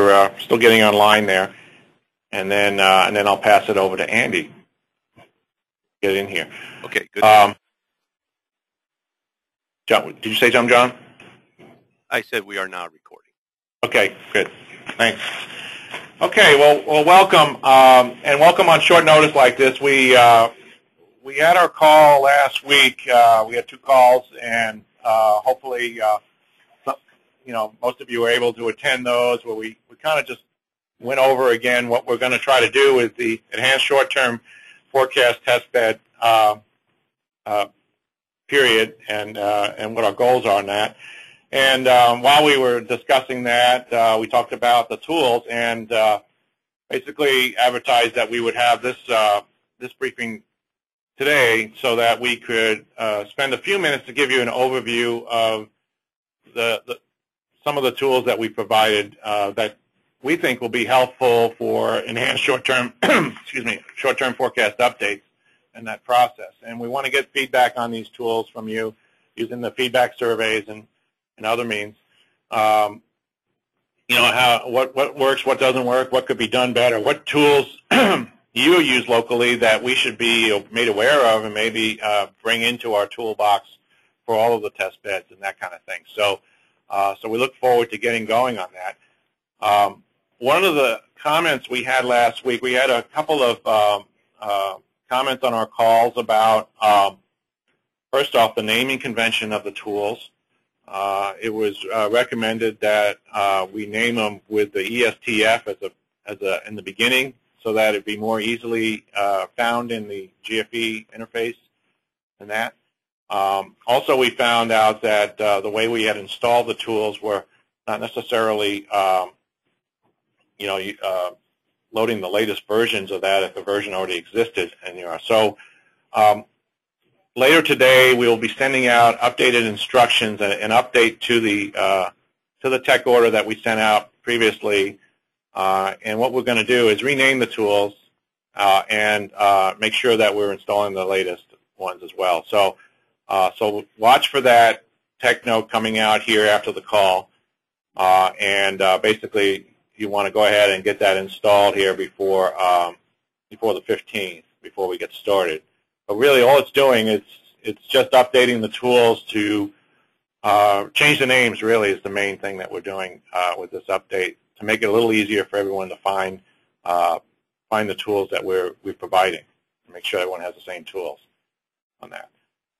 you're still getting online there, and then I'll pass it over to Andy. Get in here. Okay, good. John, did you say something, John? I said we are now recording. Okay, good. Thanks. Okay, well, welcome, and welcome on short notice like this. We had our call last week. We had 2 calls, and hopefully, most of you were able to attend those, where we kind of just went over again what we're going to try to do with the Enhanced Short-Term Forecast Testbed period, and what our goals are on that. And while we were discussing that, we talked about the tools, and basically advertised that we would have this briefing today so that we could spend a few minutes to give you an overview of some of the tools that we provided that we think will be helpful for enhanced short-term short-term forecast updates in that process. And we want to get feedback on these tools from you using the feedback surveys and other means. What works, what doesn't work, what could be done better, what tools you use locally that we should be made aware of and maybe bring into our toolbox for all of the test beds and that kind of thing. So we look forward to getting going on that. One of the comments we had last week, we had a couple of comments on our calls about, first off, the naming convention of the tools. It was recommended that we name them with the ESTF in the beginning, so that it'd be more easily found in the GFE interface and that. Also, we found out that the way we had installed the tools were not necessarily, loading the latest versions of that if the version already existed. So later today, we will be sending out updated instructions and an update to the tech order that we sent out previously. And what we're going to do is rename the tools and make sure that we're installing the latest ones as well. So watch for that tech note coming out here after the call. Basically, you want to go ahead and get that installed here before the 15th, before we get started. But really, all it's doing is it's just updating the tools to change the names. Really, is the main thing that we're doing with this update, to make it a little easier for everyone to find the tools that we're providing, to make sure everyone has the same tools on that.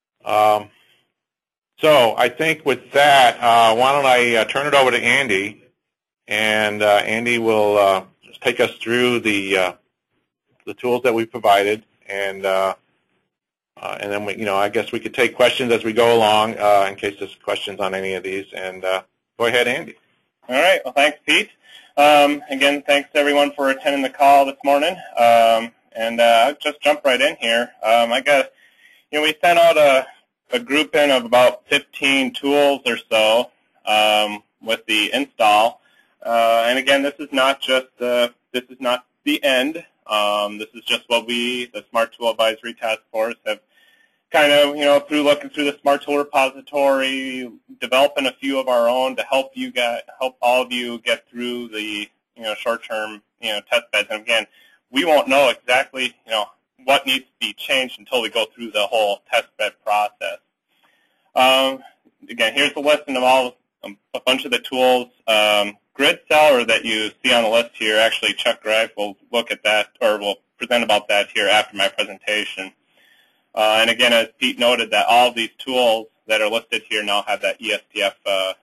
So I think with that, why don't I turn it over to Andy, and Andy will just take us through the tools that we provided, and then I guess we could take questions as we go along in case there's questions on any of these. And go ahead, Andy. All right. Well, thanks, Pete. Again, thanks everyone for attending the call this morning. I'll just jump right in here. We sent out a grouping of about 15 tools or so with the install. And again, this is not the end. This is just what we, the Smart Tool Advisory Task Force, have kind of, through looking through the Smart Tool repository, developing a few of our own to help all of you get through the, short-term, test beds. And again, we won't know exactly, what needs to be changed until we go through the whole test bed process. Again, here's the listing of a bunch of the tools. Grid Cell that you see on the list here, actually Chuck Greif will look at that, or will present about that here after my presentation. And again, as Pete noted, that all of these tools that are listed here now have that ESTF,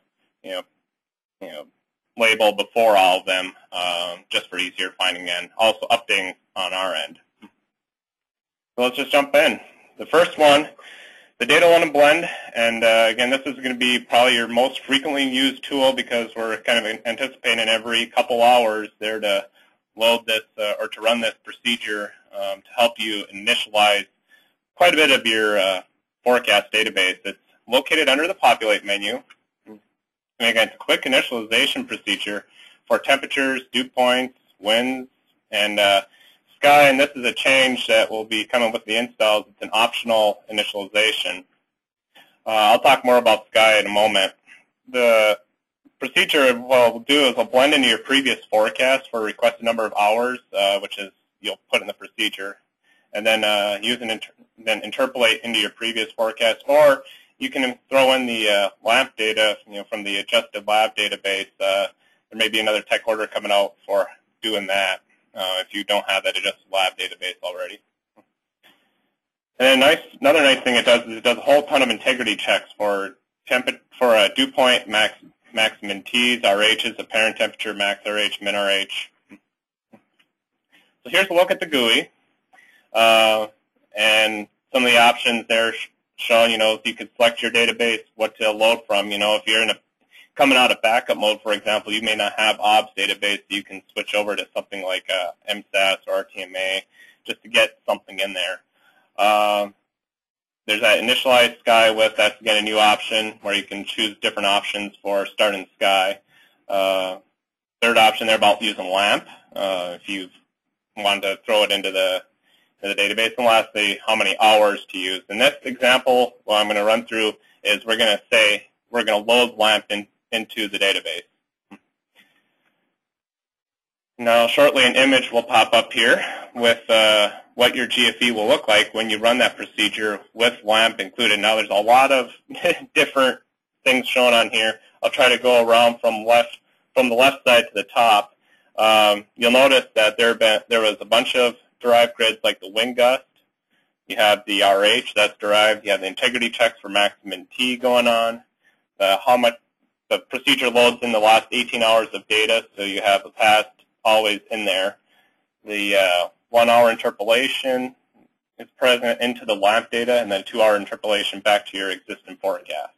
label before all of them, just for easier finding and also updating on our end. So let's just jump in. The first one, the Data Load and Blend, and again, this is going to be probably your most frequently used tool because we're kind of anticipating every couple hours there to load this or to run this procedure to help you initialize quite a bit of your forecast database. It's located under the Populate menu. And again, it's a quick initialization procedure for temperatures, dew points, winds, and Sky, and this is a change that will be coming with the installs. It's an optional initialization. I'll talk more about Sky in a moment. The procedure we'll do is we'll blend into your previous forecast for requested number of hours, which is you'll put in the procedure, and then then interpolate into your previous forecast, or you can throw in the LAMP data, from the adjusted lab database. There may be another tech order coming out for doing that if you don't have that adjusted lab database already. And another nice thing it does is it does a whole ton of integrity checks for dew point, maximum T's, RHs, apparent temperature, max RH, min RH. So here's a look at the GUI, and some of the options there show, if you could select your database, what to load from. If you're coming out of backup mode, for example, you may not have OBS database, so you can switch over to something like MSAS or RTMA just to get something in there. There's that initialize Sky with, that's again a new option where you can choose different options for starting Sky. Third option there about using LAMP, if you wanted to throw it into the database. And lastly, how many hours to use. In this example, what I'm going to run through is we're going to load LAMP into the database. Now, shortly an image will pop up here with what your GFE will look like when you run that procedure with LAMP included. Now, there's a lot of different things shown on here. I'll try to go around from the left side to the top. You'll notice that there was a bunch of derived grids like the wind gust. You have the RH that's derived. You have the integrity checks for maximum T going on. How much the procedure loads in the last 18 hours of data, so you have the past always in there. The 1 hour interpolation is present into the LAMP data, and then 2 hour interpolation back to your existing forecast.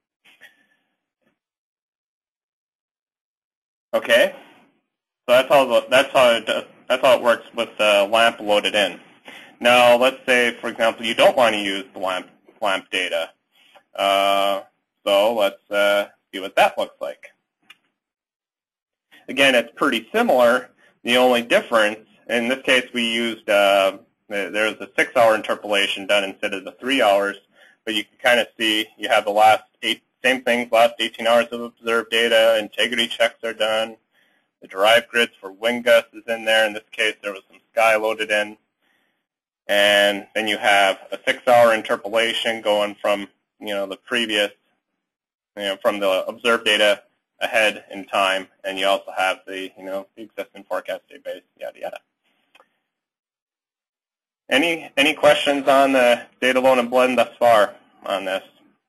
Okay, so that's how it works with LAMP loaded in. Now, let's say, for example, you don't want to use the LAMP data. So let's see what that looks like. Again, it's pretty similar. The only difference, in this case, we used there's a 6 hour interpolation done instead of the 3 hours, but you can kind of see you have the last same things, last 18 hours of observed data, integrity checks are done, the derived grids for wind gusts is in there. In this case, there was some Sky loaded in, and then you have a 6 hour interpolation going from the previous, from the observed data ahead in time, and you also have the the existing forecast database, yada yada. Any questions on the data load and blend thus far on this?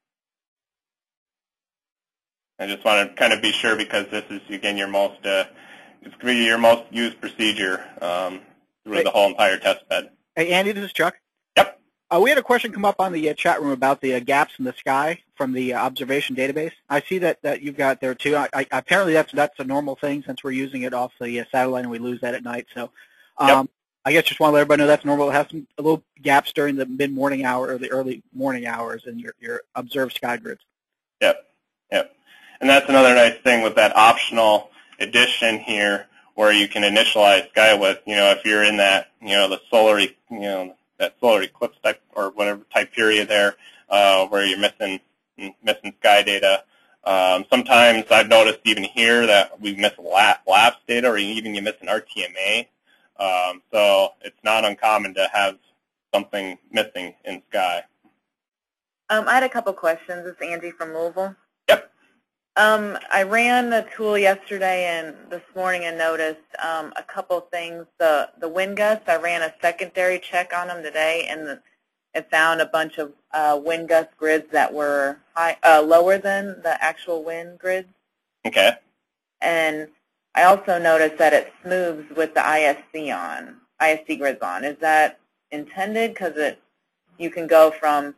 I just want to kind of be sure because this is again your most it's going to be your most used procedure through the whole entire test bed. Hey Andy, this is Chuck. Yep. We had a question come up on the chat room about the gaps in the sky from the observation database. I see that you've got there too. Apparently that's a normal thing since we're using it off the satellite and we lose that at night. So yep. I guess just want to let everybody know that's normal. It has a little gaps during the mid-morning hour or the early morning hours in your observed sky grids. Yep. Yep. And that's another nice thing with that optional addition here where you can initialize Sky with, if you're in that, the solar, that solar eclipse type or whatever type period there, where you're missing Sky data. Sometimes I've noticed even here that we miss lapse data, or even you miss an RTMA. So it's not uncommon to have something missing in Sky. I had a couple questions. This is Angie from Louisville. Yep. I ran the tool yesterday and this morning and noticed a couple things. The wind gusts, I ran a secondary check on them today, and it found a bunch of wind gust grids that were lower than the actual wind grids. Okay. And I also noticed that it smooths with the ISC grids on. Is that intended? Because you can go from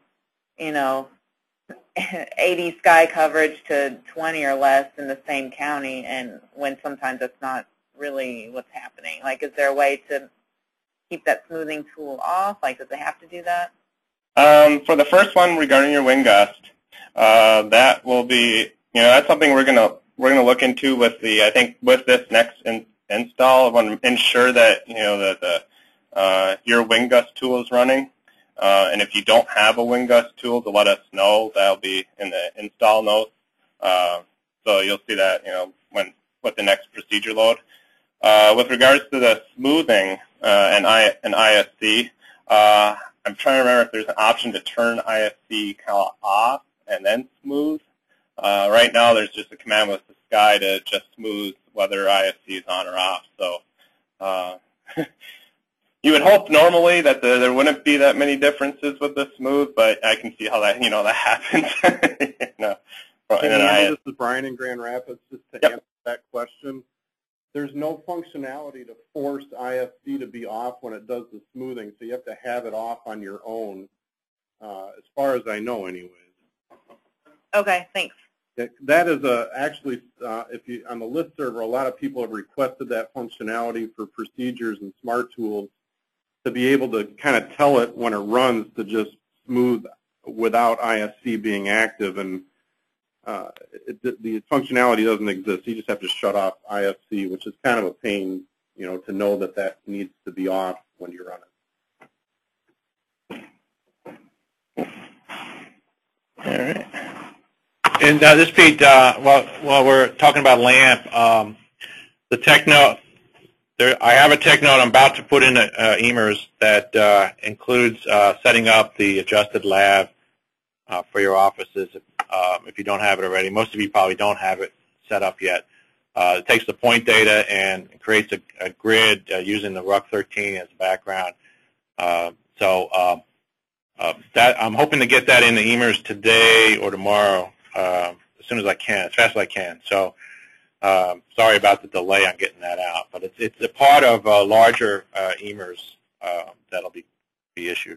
80 sky coverage to 20 or less in the same county, and when sometimes that's not really what's happening. Like, is there a way to keep that smoothing tool off? Like, does it have to do that? For the first one regarding your wind gust, that will be, that's something we're gonna look into with the, I think with this next install. I want to ensure that your wind gust tool is running. And if you don't have a wind gust tool, to let us know. That'll be in the install notes. So you'll see that, with the next procedure load. With regards to the smoothing and ISC, I'm trying to remember if there's an option to turn ISC kind of off and then smooth. Right now, there's just a command with the Sky to just smooth whether ISC is on or off. So you would hope normally that there wouldn't be that many differences with the smooth, but I can see how that that happens. This is Brian in Grand Rapids. Just to answer that question, there's no functionality to force ISC to be off when it does the smoothing, so you have to have it off on your own, as far as I know, anyways. Okay, thanks. That is actually, if you on the list server, a lot of people have requested that functionality for procedures and smart tools to be able to kind of tell it when it runs to just smooth without ISC being active, and the functionality doesn't exist. You just have to shut off ISC, which is kind of a pain, to know that needs to be off when you run it. All right. And this, Pete, while we're talking about LAMP, the tech note, I have a tech note I'm about to put in EMERS that includes setting up the adjusted lab for your offices if you don't have it already. Most of you probably don't have it set up yet. It takes the point data and creates a grid using the RUC 13 as a background. That I'm hoping to get that in the EMERS today or tomorrow, as soon as I can, as fast as I can. So sorry about the delay on getting that out, but it's a part of a larger EMERS that'll be issued.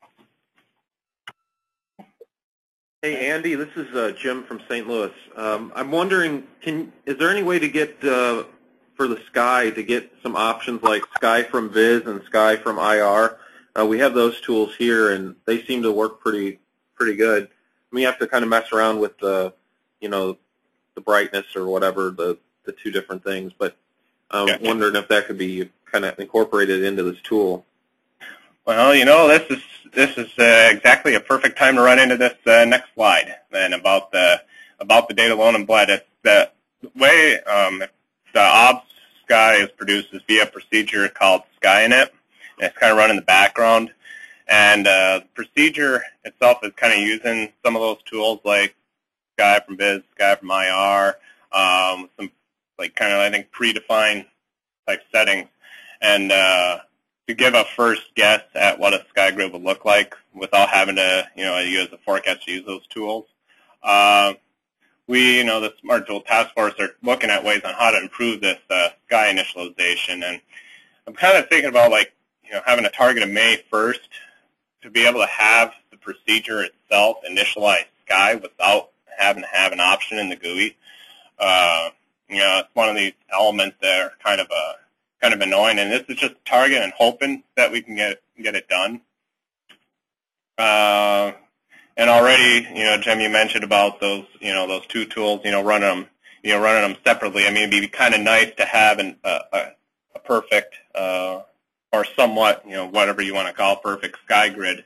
Hey, Andy, this is Jim from St. Louis. I'm wondering, is there any way to get, for the Sky, to get some options like Sky from Viz and Sky from IR? We have those tools here, and they seem to work pretty good. We have to kind of mess around with the, the brightness or whatever, the two different things. But I'm wondering if that could be kind of incorporated into this tool. Well, this is exactly a perfect time to run into this next slide. Then about the data loan and bled. The way the OBS Sky is produced is via a procedure called SkyInit. And it's kind of run in the background. And the procedure itself is kind of using some of those tools like Sky from Viz, Sky from IR, some I think predefined type settings, and to give a first guess at what a Sky grid would look like without having to use a forecast to use those tools. We, the Smart Tool Task Force, are looking at ways on how to improve this Sky initialization, and I'm kind of thinking about having a target of May 1st to be able to have the procedure itself initialize Sky without having to have an option in the GUI. It's one of these elements that are kind of annoying, and this is just target and hoping that we can get it done. And already, Jim, you mentioned about those, those two tools, running them separately. I mean, it'd be kind of nice to have a perfect or somewhat, whatever you want to call perfect Sky grid,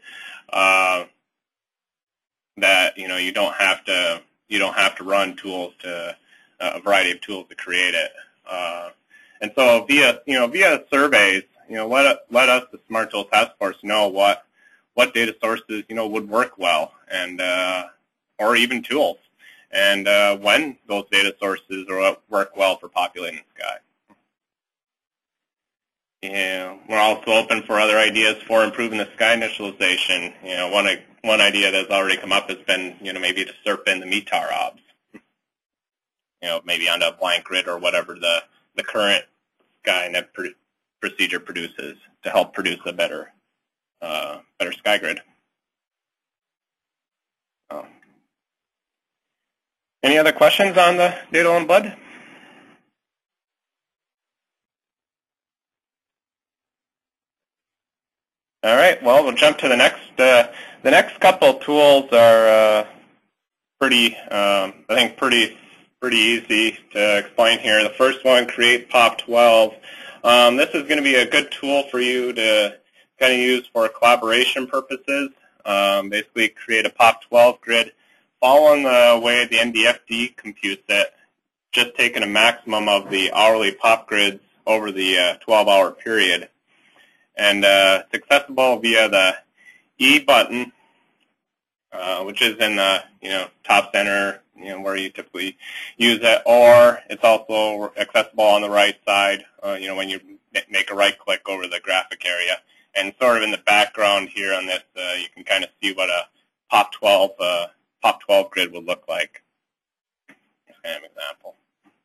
that you don't have to run tools to a variety of tools to create it. And so via surveys, let us, the Smart Tool Task Force, know what data sources would work well, and or even tools, and when those data sources work well for populating Sky. We're also open for other ideas for improving the Sky initialization. One idea that's already come up has been, maybe to SERP in the METAR obs. Maybe onto a blank grid or whatever the current SkyNet procedure produces to help produce a better Sky grid. Any other questions on the data on blood? All right. Well, we'll jump to the next. The next couple of tools are pretty easy to explain here. The first one, Create POP12. This is going to be a good tool for you to kind of use for collaboration purposes. Basically, create a POP12 grid following the way the NDFD computes it. just taken a maximum of the hourly pop grids over the 12-hour period. And it's accessible via the E button, which is in the top center, where you typically use it, or it's also accessible on the right side, when you make a right click over the graphic area. And sort of in the background here on this, you can kind of see what a Pop 12 grid would look like. Just kind of an example.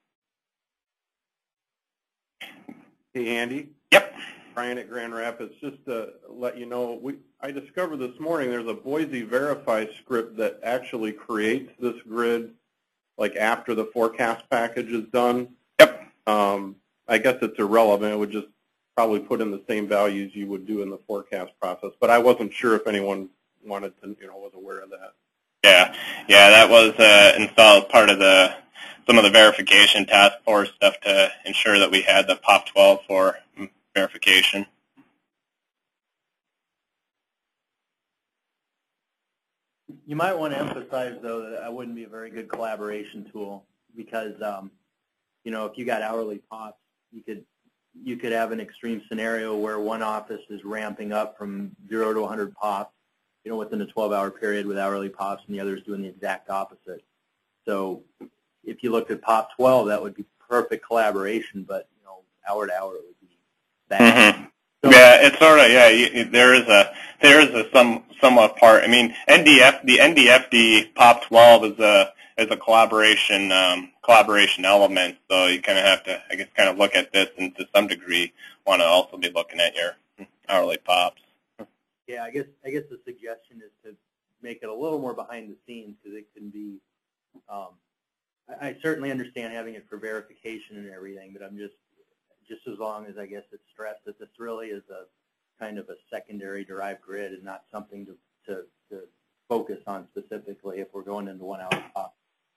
Hey, Andy. Yep. Brian at Grand Rapids. Just to let you know, I discovered this morning there's a Boise Verify script that actually creates this grid, like after the forecast package is done. Yep. I guess it's irrelevant. It would just probably put in the same values you would do in the forecast process. But I wasn't sure if anyone wanted to, was aware of that. Yeah, that was installed as part of some of the verification task force stuff to ensure that we had the Pop 12 for verification. You might want to emphasize, though, that that wouldn't be a very good collaboration tool because, if you got hourly pops, you could have an extreme scenario where one office is ramping up from 0 to 100 pops, within a 12-hour period with hourly pops, and the other is doing the exact opposite. So if you looked at Pop 12, that would be perfect collaboration, but hour to hour it would be bad. Mm-hmm. So, yeah, it's sort of there is a somewhat part. I mean, the NDFD Pop 12 is a collaboration element. So you kind of have to, I guess, kind of look at this and to some degree want to also be looking at your hourly pops. Yeah, I guess the suggestion is to make it a little more behind the scenes because it can be. I certainly understand having it for verification and everything, but I'm just as long as I guess it's stressed that this really is a kind of a secondary derived grid and not something to focus on specifically if we're going into 1 hour pop.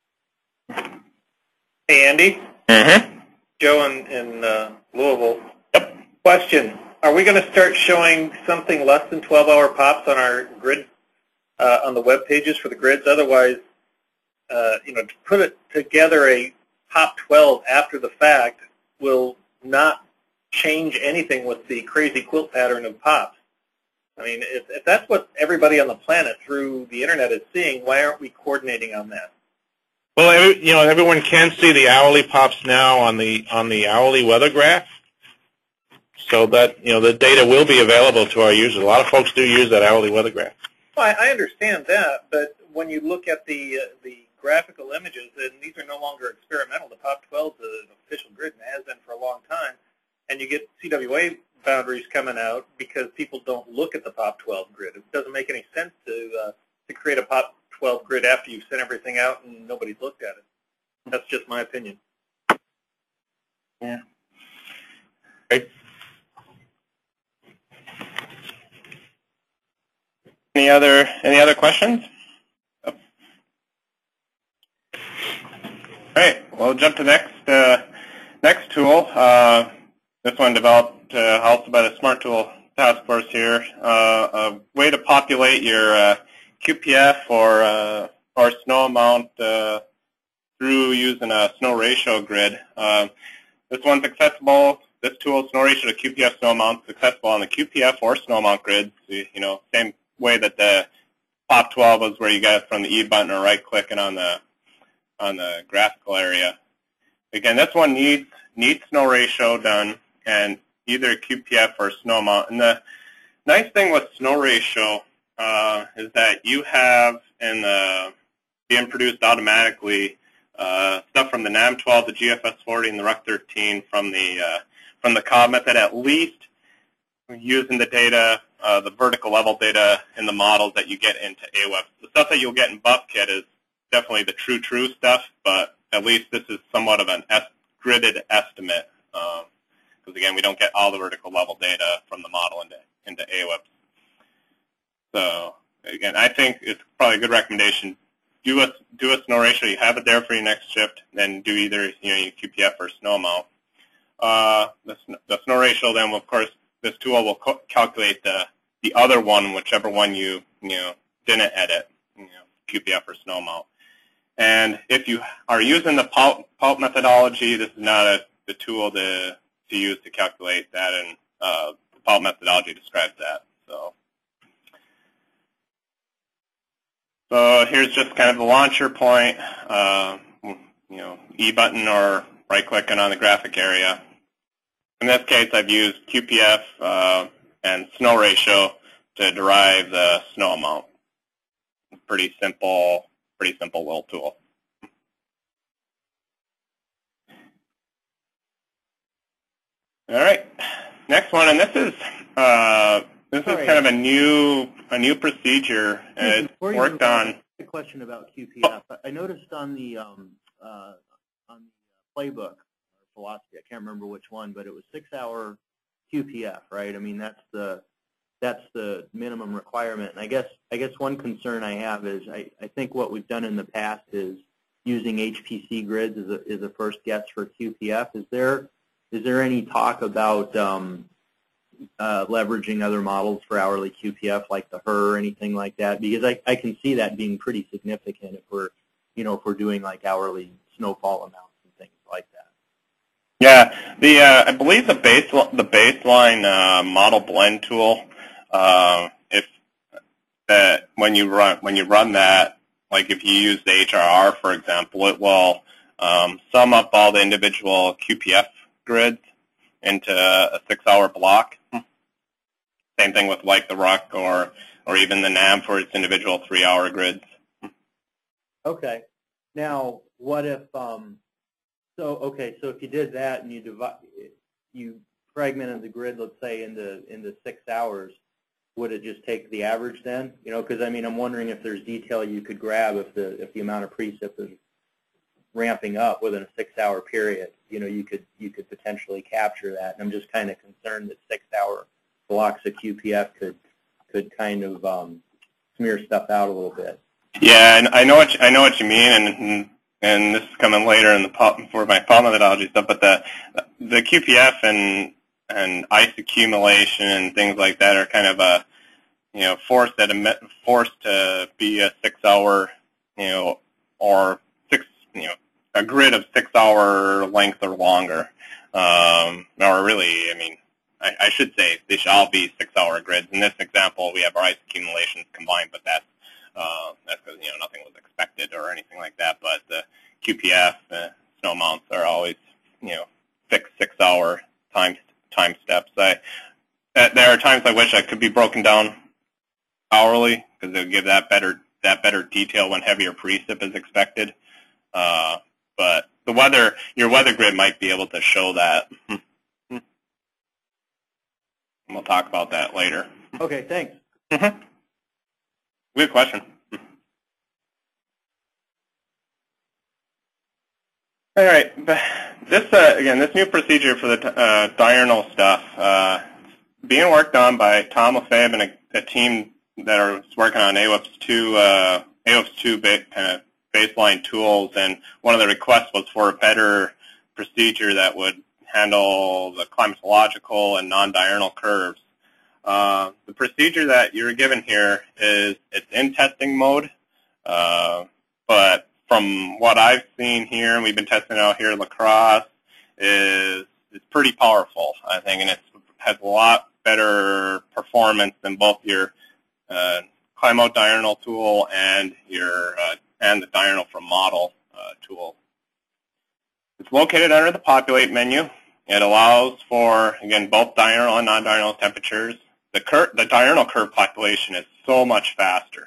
Hey, Andy. Mm-hmm. Joe in Louisville. Yep. Question. Are we going to start showing something less than 12-hour pops on our grid, on the web pages for the grids? Otherwise, to put it together a Pop 12 after the fact will not change anything with the crazy quilt pattern of pops. I mean, if that's what everybody on the planet through the internet is seeing, why aren't we coordinating on that? Well, everyone can see the hourly pops now on the hourly weather graph, so that the data will be available to our users. A lot of folks do use that hourly weather graph. Well, I understand that, but when you look at the graphical images, and these are no longer experimental. The Pop 12 is an official grid and has been for a long time, and you get CWA boundaries coming out because people don't look at the Pop 12 grid. It doesn't make any sense to create a Pop 12 grid after you've sent everything out and nobody's looked at it. That's just my opinion. Yeah. Okay. Any other questions? All right, we'll jump to the next tool. This one developed also by the Smart Tool Task Force here. A way to populate your QPF or snow amount through using a snow ratio grid. This one's accessible. This tool, snow ratio to QPF snow amount, is accessible on the QPF or snow amount grids. Same way that the Pop 12 was, where you got it from the E button or right clicking on the graphical area. Again, this one needs snow ratio done, and either QPF or snow amount. And the nice thing with snow ratio is that you have being produced automatically stuff from the NAM12, the GFS 40, and the RUC 13 from the Cobb method, at least using the data, the vertical level data in the models that you get into AWEP. The stuff that you'll get in BuffKit is definitely the true stuff, but at least this is somewhat of an gridded estimate, because again, we don't get all the vertical level data from the model into AWEP. So again, I think it's probably a good recommendation. Do a snow ratio. You have it there for your next shift. Then do either your QPF or snow amount. The snow ratio. Then, of course, this tool will calculate the other one, whichever one you didn't edit, QPF or snow amount. And if you are using the PULP methodology, this is not the tool to use to calculate that, and the PULP methodology describes that. So here's just kind of the launcher point, E button or right-clicking on the graphic area. In this case, I've used QPF and snow ratio to derive the snow amount. Pretty simple little tool. All right, next one, and this is kind of a new procedure, and it's worked on. A question about QPF. I noticed on the playbook or philosophy, I can't remember which one, but it was 6-hour QPF, right? I mean, that's the minimum requirement. And I guess one concern I have is I think what we've done in the past is using HPC grids as a first guess for QPF. Is there any talk about leveraging other models for hourly QPF like the HER or anything like that? Because I can see that being pretty significant if we're doing like hourly snowfall amounts and things like that. Yeah, I believe the baseline model blend tool, when you run that, like if you use the HRR, for example, it will sum up all the individual QPF grids into a 6-hour block. Same thing with like the RUC or even the NAM for its individual 3-hour grids. Okay. Now, what if so if you did that and you fragmented the grid, let's say into 6 hours, would it just take the average then? Because I mean, I'm wondering if there's detail you could grab if the amount of precip is ramping up within a 6-hour period. You could potentially capture that. And I'm just kind of concerned that 6-hour blocks of QPF could kind of smear stuff out a little bit. Yeah, and I know what you mean, and this is coming later in for my PULP methodology stuff. But the QPF and ice accumulation and things like that are kind of forced to be a 6-hour or a grid of 6-hour length or longer. Or really, I mean, I should say they should all be 6-hour grids. In this example, we have our ice accumulations combined, but that's because nothing was expected or anything like that. But the QPF snow amounts are always fixed 6-hour time steps. There are times I wish I could be broken down hourly because it would give that better detail when heavier precip is expected. But your weather grid might be able to show that. We'll talk about that later. Okay, thanks. Good question. All right, this new procedure for the diurnal stuff, being worked on by Tom Lefebvre and a team that are working on AWIPS 2 kind of baseline tools, and one of the requests was for a better procedure that would handle the climatological and non-diurnal curves. The procedure that you're given here it's in testing mode, but from what I've seen here, and we've been testing it out here at La Crosse, is pretty powerful, I think, and it has a lot better performance than both your Climote diurnal tool and the diurnal from model tool. It's located under the populate menu. It allows for, again, both diurnal and non-diurnal temperatures. The diurnal curve population is so much faster.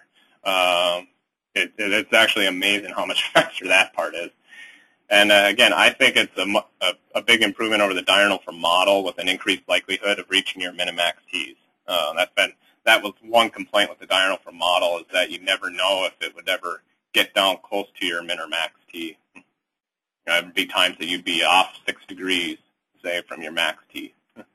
It's actually amazing how much faster that part is. And again, I think it's a big improvement over the diurnal from model with an increased likelihood of reaching your minimax T's. That was one complaint with the diurnal from model, is that you never know if it would ever get down close to your min or max T. There would be times that you'd be off 6 degrees, say, from your max T.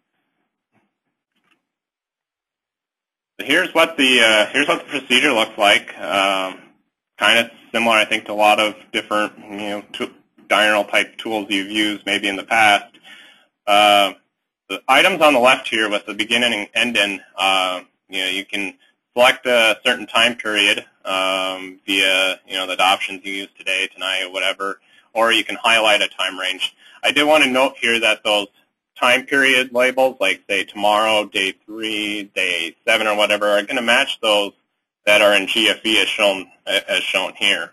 So here's what the procedure looks like. Kind of similar, I think, to a lot of different diurnal type tools you've used maybe in the past. The items on the left here with the beginning and end in, you can select a certain time period via the options you use today, tonight, or whatever, or you can highlight a time range. I did want to note here that those time period labels, like say tomorrow, day 3, day 7, or whatever, are going to match those that are in GFE as shown here.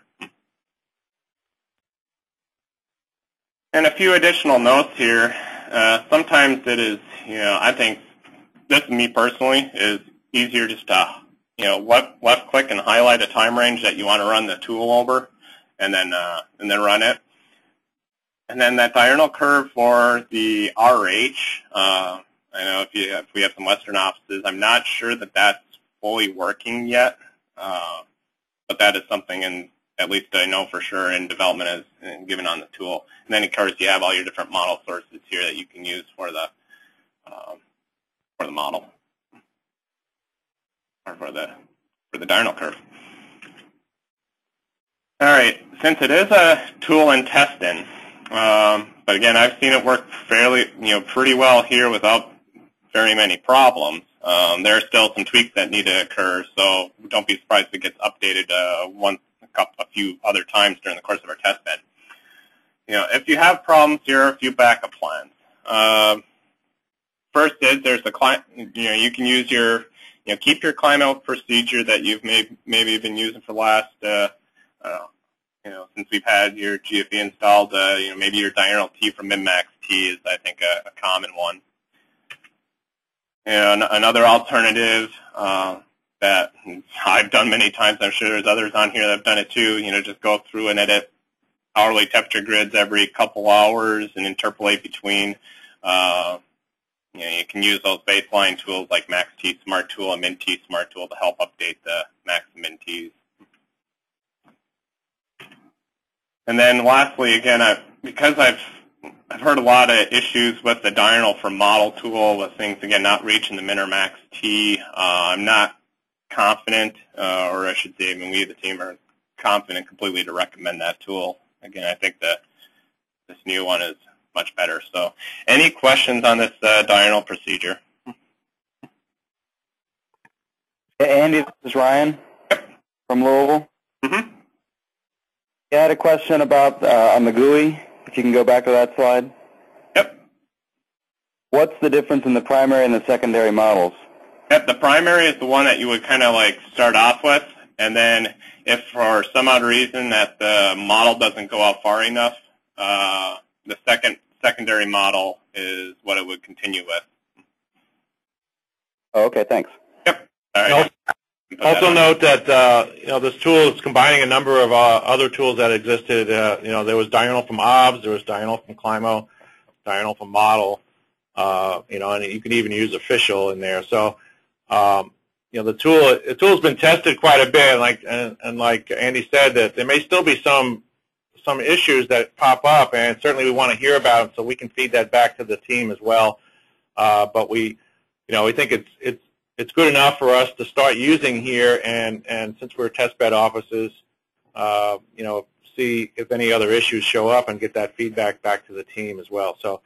And a few additional notes here. Sometimes it is, I think, this is me personally, is easier just to, left click and highlight a time range that you want to run the tool over, and then run it. And then that diurnal curve for the RH, I know if we have some Western offices, I'm not sure that that's fully working yet, but that is something, at least I know for sure, in development as given on the tool. And then, of course, you have all your different model sources here that you can use for the model, or for the diurnal curve. All right, since it is a tool in testing, but again, I've seen it work fairly, pretty well here without very many problems. There are still some tweaks that need to occur, so don't be surprised if it gets updated a few other times during the course of our test bed. If you have problems, here are a few backup plans. First is there's a client. You can use your, keep your climb out procedure that you've maybe been using for the last, since we've had your GFE installed. Maybe your diurnal T from MinMax T is, I think, a common one. And another alternative that I've done many times, I'm sure there's others on here that have done it too, just go through and edit hourly temperature grids every couple hours and interpolate between. You can use those baseline tools like MaxT Smart Tool and MinT Smart Tool to help update the Max and MinTs. And then lastly, again, because I've heard a lot of issues with the diurnal for model tool with things, again, not reaching the Min or Max T. I'm not confident, or I should say, we, the team, are confident completely to recommend that tool. Again, I think that this new one is much better. So any questions on this diurnal procedure? Hey, Andy, this is Ryan from Louisville. Mm-hmm. I had a question about on the GUI, if you can go back to that slide. Yep. What's the difference in the primary and the secondary models? Yep, the primary is the one that you would kind of like start off with, and then if for some odd reason that the model doesn't go out far enough, the secondary model is what it would continue with. Oh, okay, thanks. Yep. All right. Also note that this tool is combining a number of other tools that existed. There was diurnal from OBS, there was diurnal from Climo, diurnal from Model, and you can even use official in there. So, the tool's been tested quite a bit, and like Andy said, that there may still be some issues that pop up, and certainly we want to hear about it so we can feed that back to the team as well. But we think it's good enough for us to start using here, and since we're test bed offices, see if any other issues show up and get that feedback back to the team as well. So,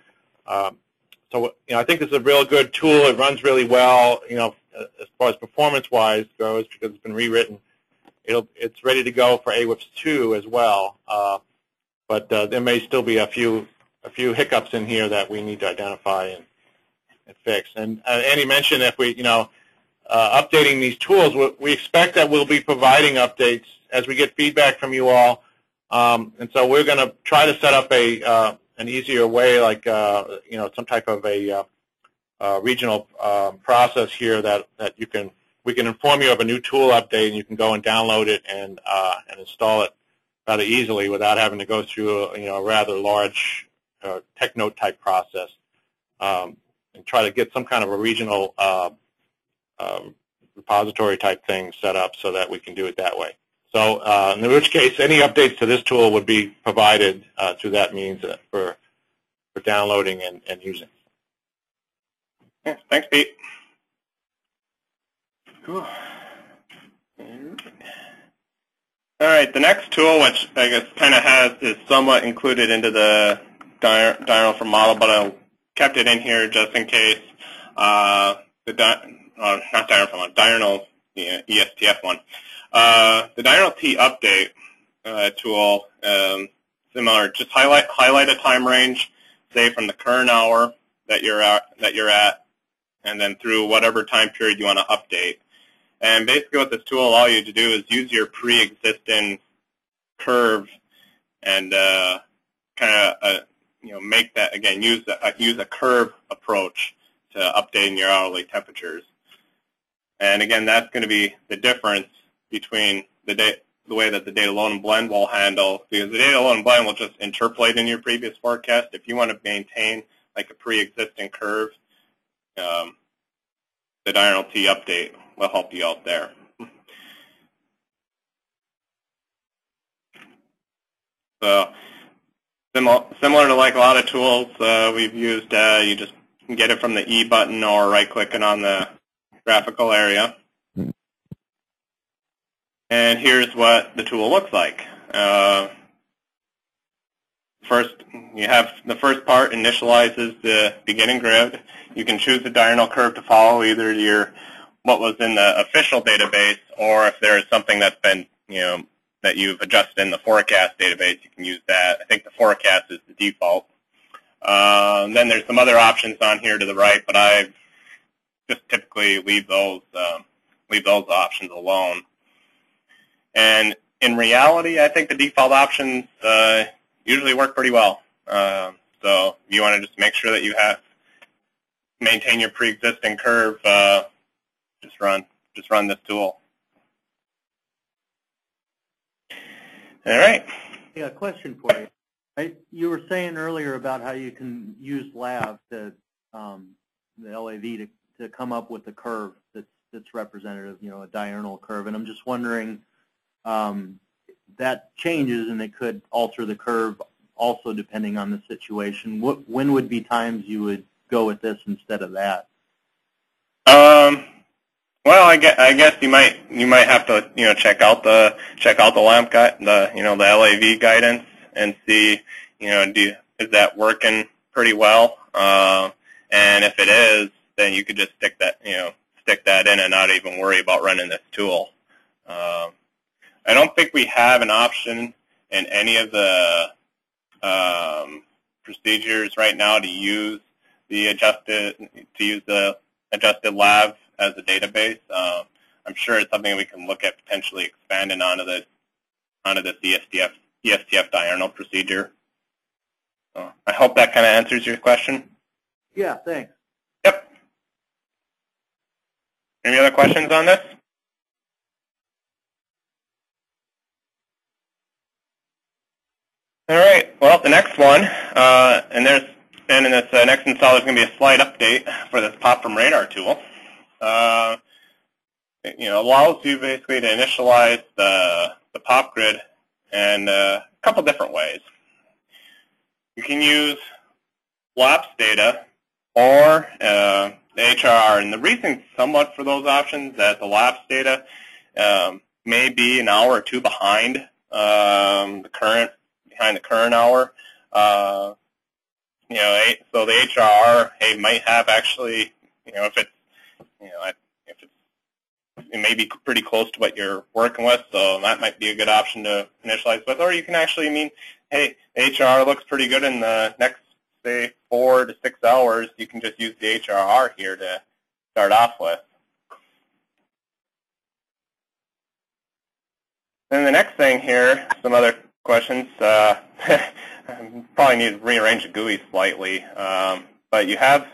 I think this is a real good tool. It runs really well, as far as performance-wise goes, because it's been rewritten. It's ready to go for AWIPS 2 as well, but there may still be a few hiccups in here that we need to identify and fix. And Andy mentioned if we, updating these tools, we expect that we'll be providing updates as we get feedback from you all, and so we're going to try to set up an easier way, like some type of a regional process here that we can inform you of a new tool update, and you can go and download it and install it rather easily without having to go through a rather large TechNote type process, and try to get some kind of a regional repository type thing set up so that we can do it that way. So in which case, any updates to this tool would be provided through that means for downloading and using. Yeah, thanks, Pete. Cool. All right, the next tool, which I guess kind of is somewhat included into the diurnal for model, but I kept it in here just in case. Not diurnal from model, diurnal ESTF one. The diurnal T update tool, similar. Just highlight a time range, say from the current hour that you're at, and then through whatever time period you want to update. And basically, what this tool will allow you to do is use your pre-existing curve and kind of make that again. Use a curve approach to updating your hourly temperatures. And again, that's going to be the difference between the way that the data load and blend will handle, because the data load and blend will just interpolate in your previous forecast. If you want to maintain like a pre-existing curve, the diurnal T update will help you out there. So similar to like a lot of tools we've used, you just get it from the E button or right-clicking on the graphical area. And here's what the tool looks like. First, you have the first part initializes the beginning grid. You can choose the diurnal curve to follow, either what was in the official database, or if there is something that's been, that you've adjusted in the forecast database, you can use that. I think the forecast is the default. Then there's some other options on here to the right, but I just typically leave those options alone. And in reality, I think the default options usually work pretty well. So you want to just make sure that you maintain your pre-existing curve. Just run this tool. All right. Yeah, a question for you. You were saying earlier about how you can use LAV, the LAV, to come up with a curve that's representative, a diurnal curve. And I'm just wondering, that changes, and it could alter the curve also depending on the situation. When would be times you would go with this instead of that? Well, I guess you might have to check out the LAMP guide, the LAV guidance, and see is that working pretty well? And if it is, then you could just stick that in and not even worry about running this tool. I don't think we have an option in any of the procedures right now to use the adjusted LAV as a database. I'm sure it's something we can look at potentially expanding onto this ESTF diurnal procedure. So I hope that kind of answers your question. Yeah, thanks. Yep. Any other questions on this? All right. Well, the next one, in this next install, there's going to be a slight update for this Pop from Radar tool. Allows you basically to initialize the pop grid in a couple different ways. You can use LAPS data or the HRR, and the reason somewhat for those options that the LAPS data may be an hour or two behind the current hour. So the HRR might have actually, if it's it may be pretty close to what you're working with, so that might be a good option to initialize with. Or you can actually hey, the HRR looks pretty good in the next, say, 4 to 6 hours. You can just use the HRR here to start off with. Then the next thing here, some other questions. Probably need to rearrange the GUI slightly, but you have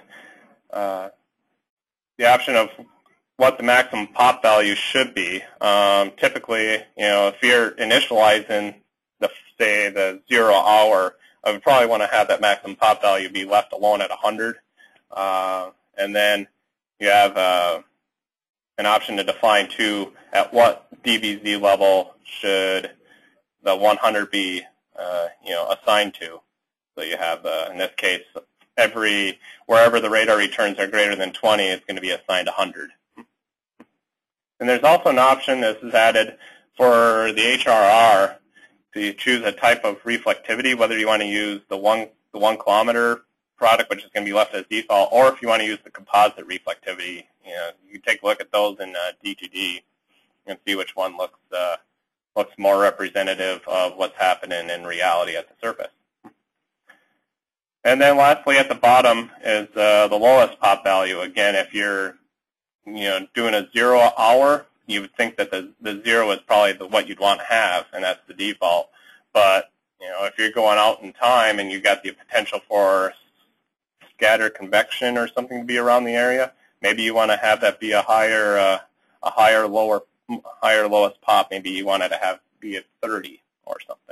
the option of what the maximum pop value should be. Typically, if you're initializing say the 0 hour, I would probably want to have that maximum pop value be left alone at 100. And then you have an option to define too at what DBZ level should the 100 be assigned to. So you have in this case wherever the radar returns are greater than 20, it's going to be assigned 100. And there's also an option that is added for the HRR to choose a type of reflectivity, whether you want to use the 1 kilometer product, which is going to be left as default, or if you want to use the composite reflectivity, you take a look at those in D2D and see which one looks more representative of what's happening in reality at the surface. And then lastly, at the bottom is the lowest pop value. Again, if you're doing a 0 hour, you would think that the 0 is probably what you'd want to have, and that's the default. But if you're going out in time and you've got the potential for scattered convection or something to be around the area, maybe you want to have that be a higher lowest pop. Maybe you want it to be at 30 or something.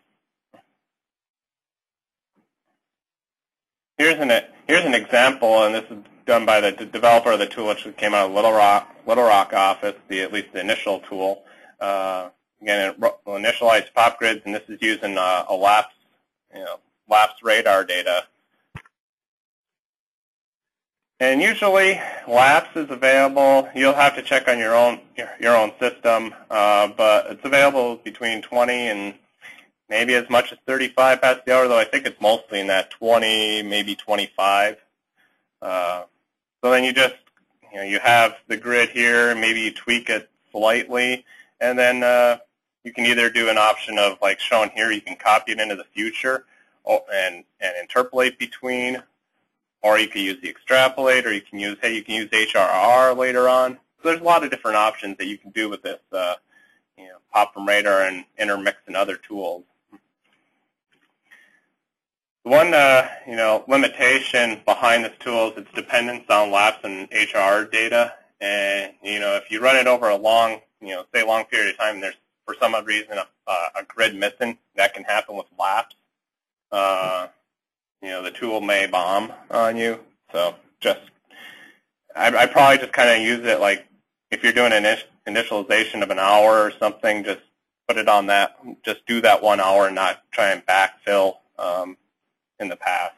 Here's an example, and this is done by the developer of the tool, which came out of Little Rock office, at least the initial tool. Again, it will initialize pop grids, and this is using a lapse radar data. And usually, lapse is available. You'll have to check on your own system, but it's available between 20 and maybe as much as 35 past the hour, though I think it's mostly in that 20, maybe 25. So then you just, you have the grid here, maybe you tweak it slightly, and then you can either do an option of, like shown here, you can copy it into the future and interpolate between, or you can use the extrapolate, or you can use HRR later on. So there's a lot of different options that you can do with this, pop from radar and intermix and other tools. One, limitation behind this tool is its dependence on lapse and HRR data. And, if you run it over a long, say a long period of time, and there's for some odd reason a grid missing, that can happen with lapse. The tool may bomb on you. So I probably just kind of use it like if you're doing an initialization of an hour or something, just put it on that. Just do that 1 hour and not try and backfill in the past.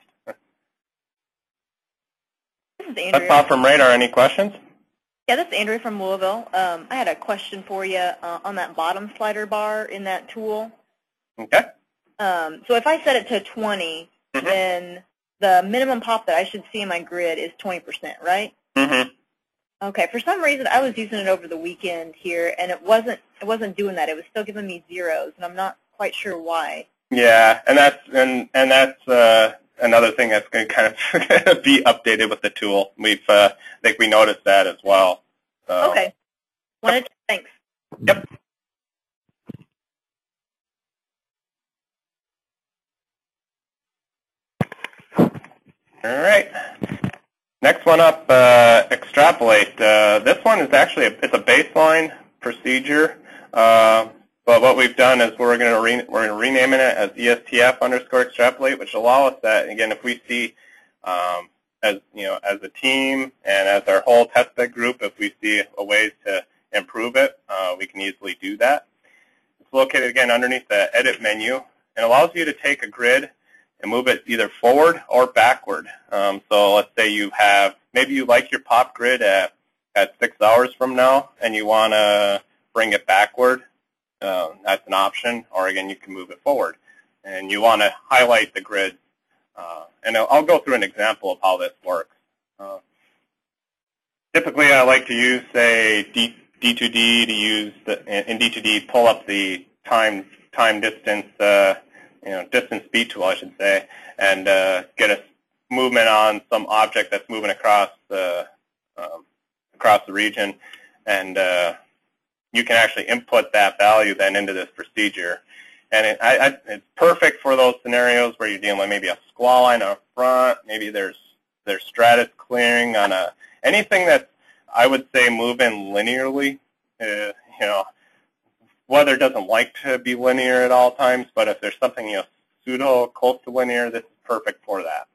This is Andrea. That's all from radar. Any questions? Yeah, this is Andrea from Louisville. I had a question for you on that bottom slider bar in that tool. Okay. So if I set it to 20, then the minimum pop that I should see in my grid is 20%, right? Mm-hmm. Okay. For some reason, I was using it over the weekend here, and it wasn't doing that. It was still giving me zeros, and I'm not quite sure why. Yeah, and that's another thing that's going to kind of be updated with the tool. I think we noticed that as well. So. Okay. Thanks. Yep. All right. Next one up, extrapolate. This one is actually it's a baseline procedure. But what we've done is we're renaming it as ESTF_extrapolate, which allows us that, again, if we see as a team and as our whole testbed group, if we see ways to improve it, we can easily do that. It's located again underneath the edit menu and allows you to take a grid and move it either forward or backward. So let's say maybe you like your pop grid at 6 hours from now and you want to bring it backward. That's an option, or again, you can move it forward. And you want to highlight the grid. And I'll go through an example of how this works. Typically, I like to use, say, D2D to use in D2D pull up the time distance distance speed tool, I should say, and get a movement on some object that's moving across the region, and you can actually input that value then into this procedure. And it's perfect for those scenarios where you're dealing with maybe a squall line up front, maybe there's stratus clearing on anything that's, I would say, moving linearly. Weather doesn't like to be linear at all times, but if there's something pseudo close to linear, this is perfect for that.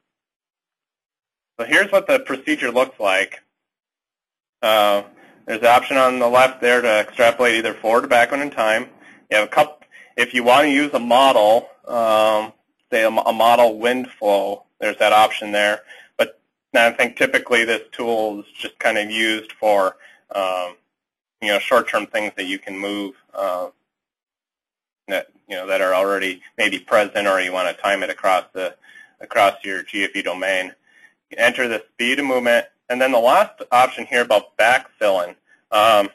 So here's what the procedure looks like. There's an option on the left there to extrapolate either forward or backward in time. You have a couple. If you want to use a model, say a model wind flow, there's that option there. But I think typically this tool is just kind of used for short-term things that you can move that are already maybe present, or you want to time it across the across your GFE domain. You enter the speed of movement, and then the last option here about backfilling. I'll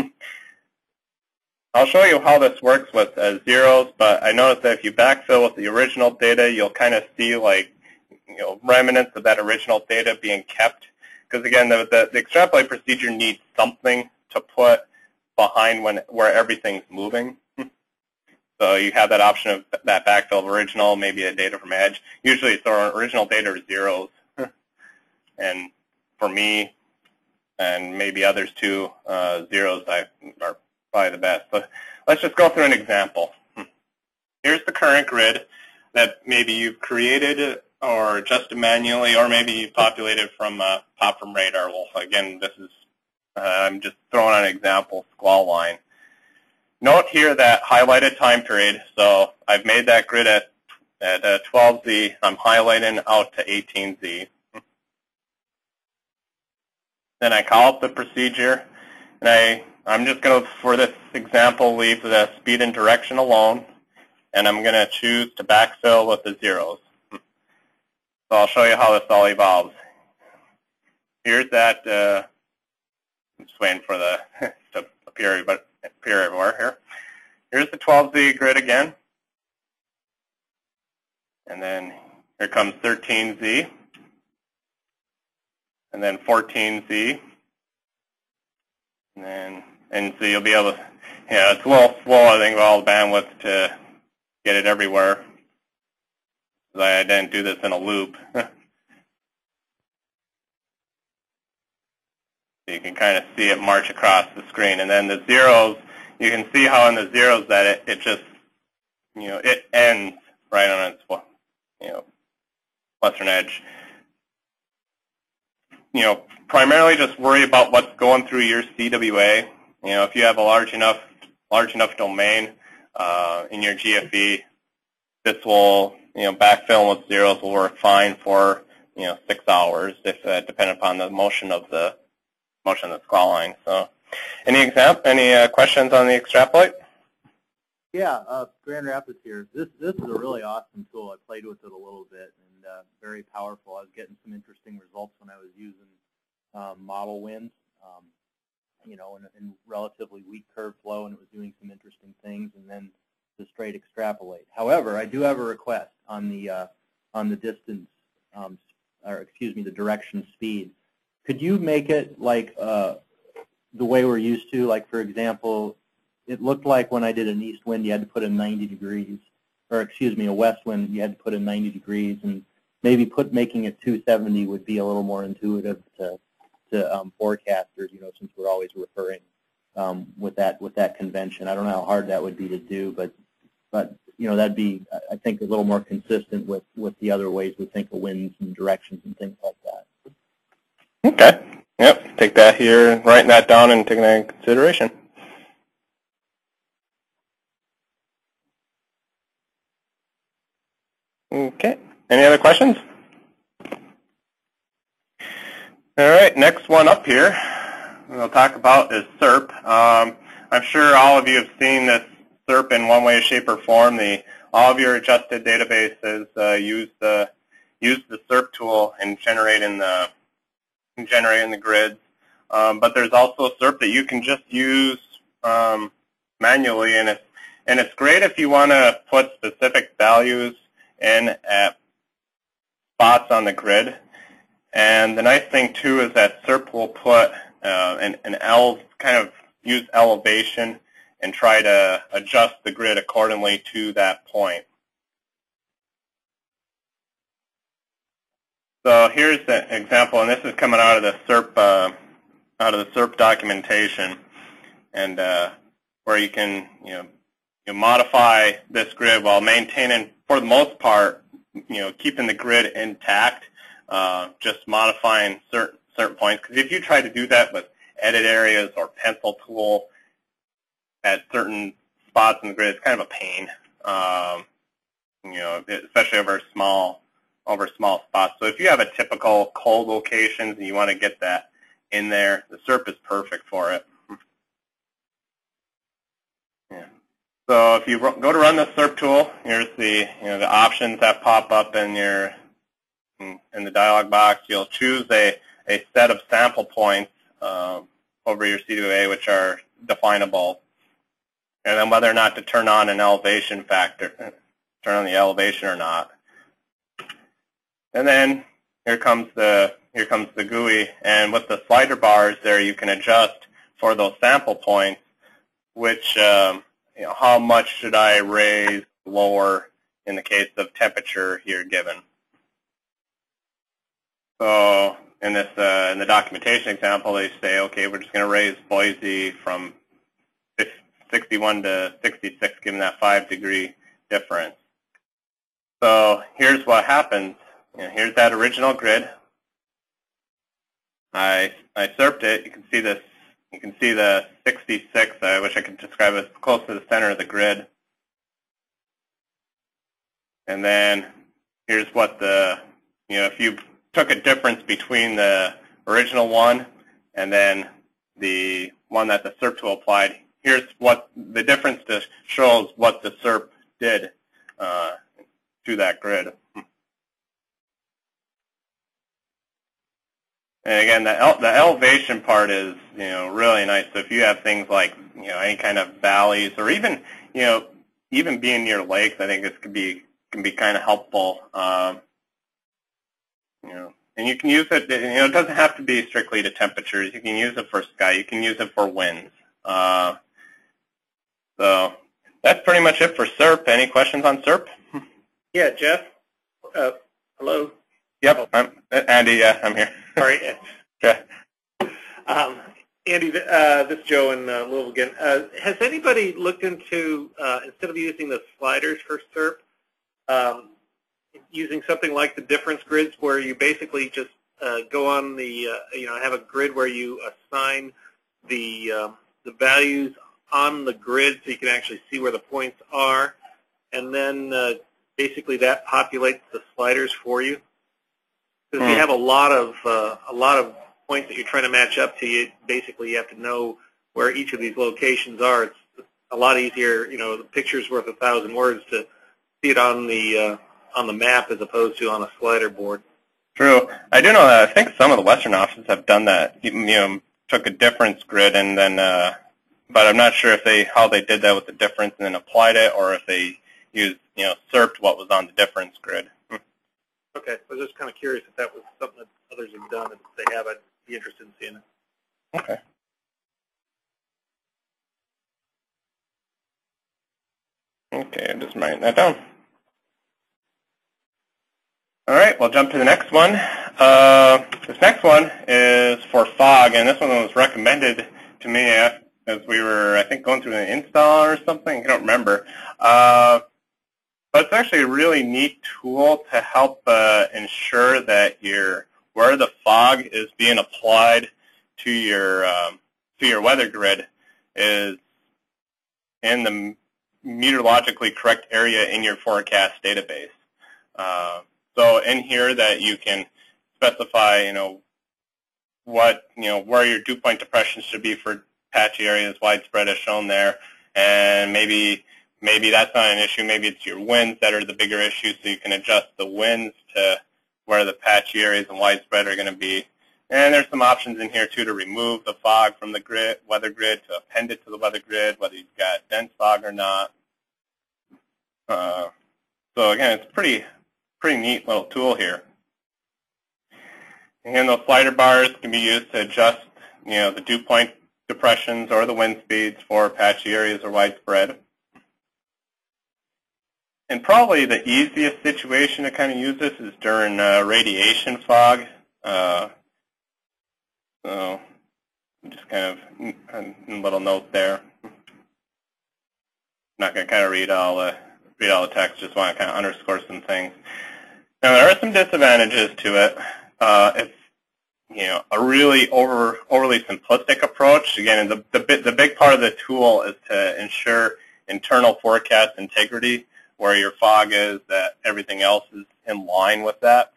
show you how this works with zeros, but I noticed that if you backfill with the original data, you'll kind of see like remnants of that original data being kept. Because again, the extrapolate procedure needs something to put behind where everything's moving. So you have that option of that backfill of original, maybe a data from edge. Usually it's our original data are zeros. And for me, and maybe others too, zeros are probably the best. But let's just go through an example. Here's the current grid that maybe you've created or adjusted manually, or maybe you populated from pop from radar. Well, again, this is I'm just throwing out an example squall line. Note here that highlighted time period. So I've made that grid at 12Z. I'm highlighting out to 18Z. Then I call up the procedure, and I'm just going to, for this example, leave the speed and direction alone, and I'm going to choose to backfill with the zeros. So I'll show you how this all evolves. Here's that, I'm just waiting for the to appear everywhere here. Here's the 12Z grid again, and then here comes 13Z. And then 14Z, and so you'll be able to, it's a little slow, I think, with all the bandwidth to get it everywhere. I didn't do this in a loop. So you can kind of see it march across the screen. And then the zeros, you can see how in the zeros that it just, it ends right on its, western edge. Primarily just worry about what's going through your CWA. If you have a large enough domain in your GFE, this will, backfill with zeros will work fine for, 6 hours, if depending upon the motion of the squall line. So, any questions on the extrapolate? Yeah, Grand Rapids here. This is a really awesome tool. I played with it a little bit, and very powerful. I was getting some interesting results when I was using model winds, in relatively weak curve flow, and it was doing some interesting things, and then the straight extrapolate. However, I do have a request on the distance, or excuse me, the direction speed. Could you make it like the way we're used to? Like, for example, it looked like when I did an east wind, you had to put in 90 degrees, or excuse me, a west wind, you had to put in 90 degrees, and maybe making it 270 would be a little more intuitive to forecasters, since we're always referring with that convention. I don't know how hard that would be to do, but that'd be, I think, a little more consistent with the other ways we think of winds and directions and things like that. Okay. Yep. Take that here, writing that down, and taking that into consideration. Okay. Any other questions? All right. Next one up here we'll talk about is SERP. I'm sure all of you have seen this SERP in one way, shape, or form. All of your adjusted databases use the SERP tool in generating the grids. But there's also SERP that you can just use manually, and it's great if you want to put specific values in at spots on the grid. And the nice thing too is that SERP will put kind of use elevation and try to adjust the grid accordingly to that point. So here's the example, and this is coming out of the SERP documentation, and where you can modify this grid while maintaining, for the most part, keeping the grid intact, just modifying certain points. Because if you try to do that with edit areas or pencil tool at certain spots in the grid, it's kind of a pain. Especially over small spots. So if you have a typical cold locations and you want to get that in there, the SERP is perfect for it. Yeah. So if you go to run the SERP tool, here's the the options that pop up in your in the dialog box, you'll choose a set of sample points over your C2A which are definable, and then whether or not to turn on an elevation factor, turn on the elevation or not. And then here comes the GUI, and with the slider bars there, you can adjust for those sample points, which how much should I raise, lower in the case of temperature here given. So in this in the documentation example, they say, okay, we're just going to raise Boise from 61 to 66, given that 5-degree difference. So here's what happens. Here's that original grid. I SERPed it. You can see this. You can see the 66. I wish I could describe it close to the center of the grid. And then here's what if you took a difference between the original one and then the one that the SERP tool applied, here's what the difference shows what the SERP did to that grid. And again, the elevation part is really nice. So if you have things like any kind of valleys, or even even being near lakes, I think this can be kind of helpful. And you can use it. It doesn't have to be strictly to temperatures. You can use it for sky. You can use it for winds. So that's pretty much it for SERP. Any questions on SERP? Yeah, Jeff. Hello. Yep, I'm Andy. Yeah, I'm here. Sorry. Okay. Andy, this is Joe in Louisville again. Has anybody looked into, instead of using the sliders for SERP, using something like the difference grids, where you basically just go on the, have a grid where you assign the values on the grid so you can actually see where the points are, and then basically that populates the sliders for you? Because you have a lot of points that you're trying to match up to, you have to know where each of these locations are. It's a lot easier, the picture's worth 1,000 words to see it on the map as opposed to on a slider board. True. I do know that. I think some of the Western offices have done that. Took a difference grid and then, but I'm not sure if how they did that with the difference and then applied it, or if they used, SERPed what was on the difference grid. Okay, I was just kind of curious if that was something that others have done. If they have, I'd be interested in seeing it. Okay. Okay, I'm just writing that down. All right, we'll jump to the next one. This next one is for fog, and this one was recommended to me as we were, I think, going through an install or something. I don't remember. But it's actually a really neat tool to help ensure that where the fog is being applied to your weather grid is in the meteorologically correct area in your forecast database. So in here that you can specify, where your dew point depression should be for patchy areas, widespread as shown there, and maybe that's not an issue. Maybe it's your winds that are the bigger issue, so you can adjust the winds to where the patchy areas and widespread are going to be. And there's some options in here, too, to remove the fog from the weather grid, to append it to the weather grid, whether you've got dense fog or not. So, again, it's a pretty neat little tool here. Again, those slider bars can be used to adjust, the dew point depressions or the wind speeds for patchy areas or widespread. And probably the easiest situation to kind of use this is during radiation fog. So just kind of a little note there. Not going to kind of read all the text. Just want to kind of underscore some things. Now there are some disadvantages to it. It's a really overly simplistic approach. Again, the big part of the tool is to ensure internal forecast integrity, where your fog is, that everything else is in line with that.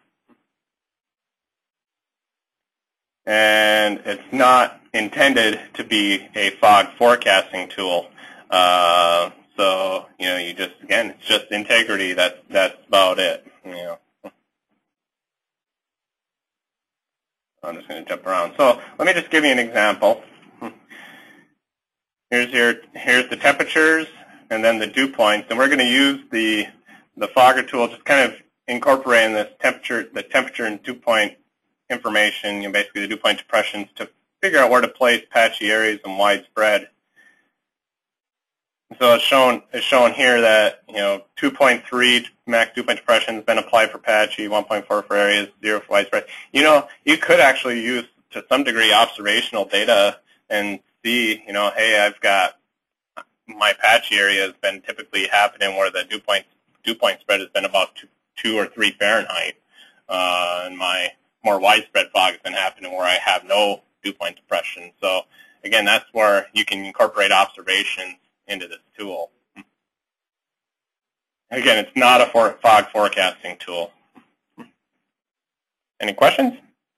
And it's not intended to be a fog forecasting tool. So, you just, again, it's just integrity. That's about it, I'm just going to jump around. So let me just give you an example. Here's the temperatures and then the dew points, and we're going to use the fogger tool, just kind of incorporating the temperature and dew point information, basically the dew point depressions, to figure out where to place patchy areas and widespread. So it's shown here that 2.3 max dew point depression has been applied for patchy, 1.4 for areas, 0 for widespread. You could actually use to some degree observational data and see, hey, I've got my patchy area has been typically happening where the dew point spread has been about 2 or 3 Fahrenheit, and my more widespread fog has been happening where I have no dew point depression. So again, that's where you can incorporate observations into this tool. Again, it's not a fog forecasting tool. Any questions?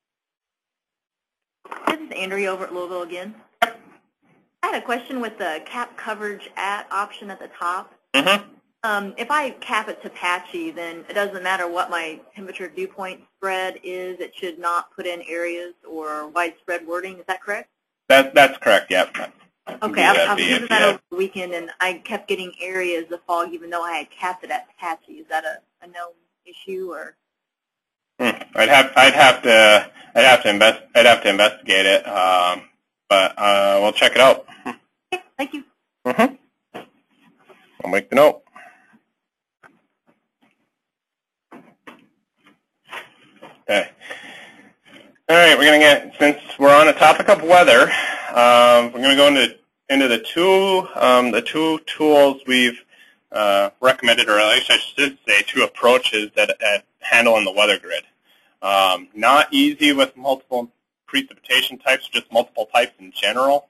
This is Andrea over at Louisville again. I had a question with the cap coverage at option at the top. Mm-hmm. If I cap it to patchy, then it doesn't matter what my temperature dew point spread is. It should not put in areas or widespread wording. Is that correct? That's correct, yep. Okay, I was using that over the weekend, and I kept getting areas of fog even though I had capped it at patchy. Is that a known issue, or? I'd have to investigate it, but we'll check it out. Okay, thank you. Mm-hmm. I'll make the note. Okay. All right, we're going to since we're on the topic of weather, we're going to go into the two tools we've recommended, or at least I should say 2 approaches at handling the weather grid. Not easy with multiple precipitation types, just multiple types in general.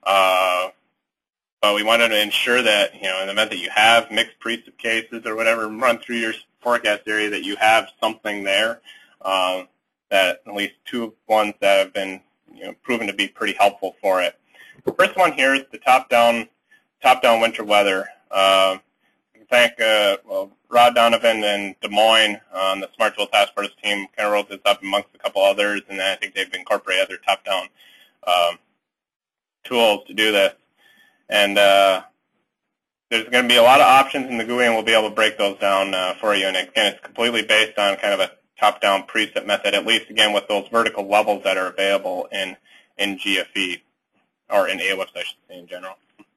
But we wanted to ensure that, in the event that you have mixed precip cases or whatever, run through your forecast area, that you have something there, that at least 2 ones that have been proven to be pretty helpful for it. The first one here is the top-down winter weather. Thank Rod Donovan and Des Moines on the Smart Tool Task Force team kind of wrote this up amongst a couple others, and I think they've incorporated other top-down tools to do this. And there's going to be a lot of options in the GUI, and we'll be able to break those down for you. And again, it's completely based on kind of a top-down preset method, at least again with those vertical levels that are available in GFE, or in AWIPS, I should say, in general.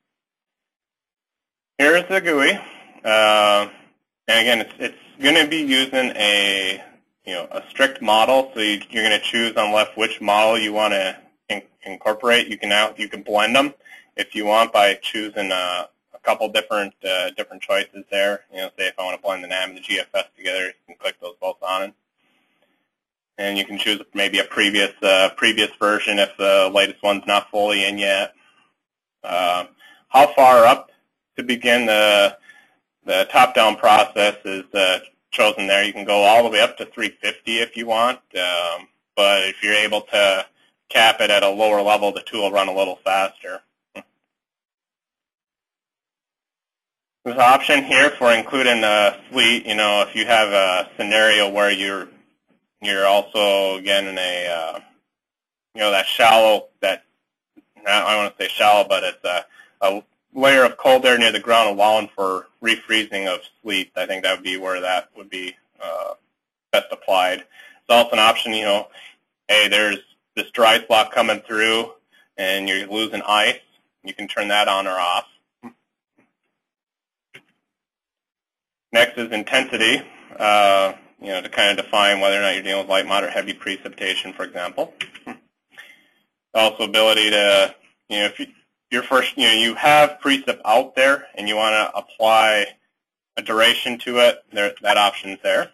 Here's the GUI. And again, it's going to be using a strict model. So you're going to choose on left which model you want to incorporate. You can blend them if you want by choosing a couple different choices there. Say if I want to blend the NAM and the GFS together, you can click those both on it. And you can choose maybe a previous version if the latest one's not fully in yet. How far up to begin the top-down process is chosen there. You can go all the way up to 350 if you want, but if you're able to cap it at a lower level, the tool will run a little faster. There's an option here for including sleet. If you have a scenario where you're also again in a that shallow, I don't want to say shallow, but it's a layer of cold air near the ground allowing for refreezing of sleet. I think that would be where that would be best applied. It's also an option, hey, there's this dry spot coming through and you're losing ice. You can turn that on or off. Next is intensity, to kind of define whether or not you're dealing with light, moderate, heavy precipitation, for example. Also ability to, if you're first, you have precip out there and you want to apply a duration to it, that option's there.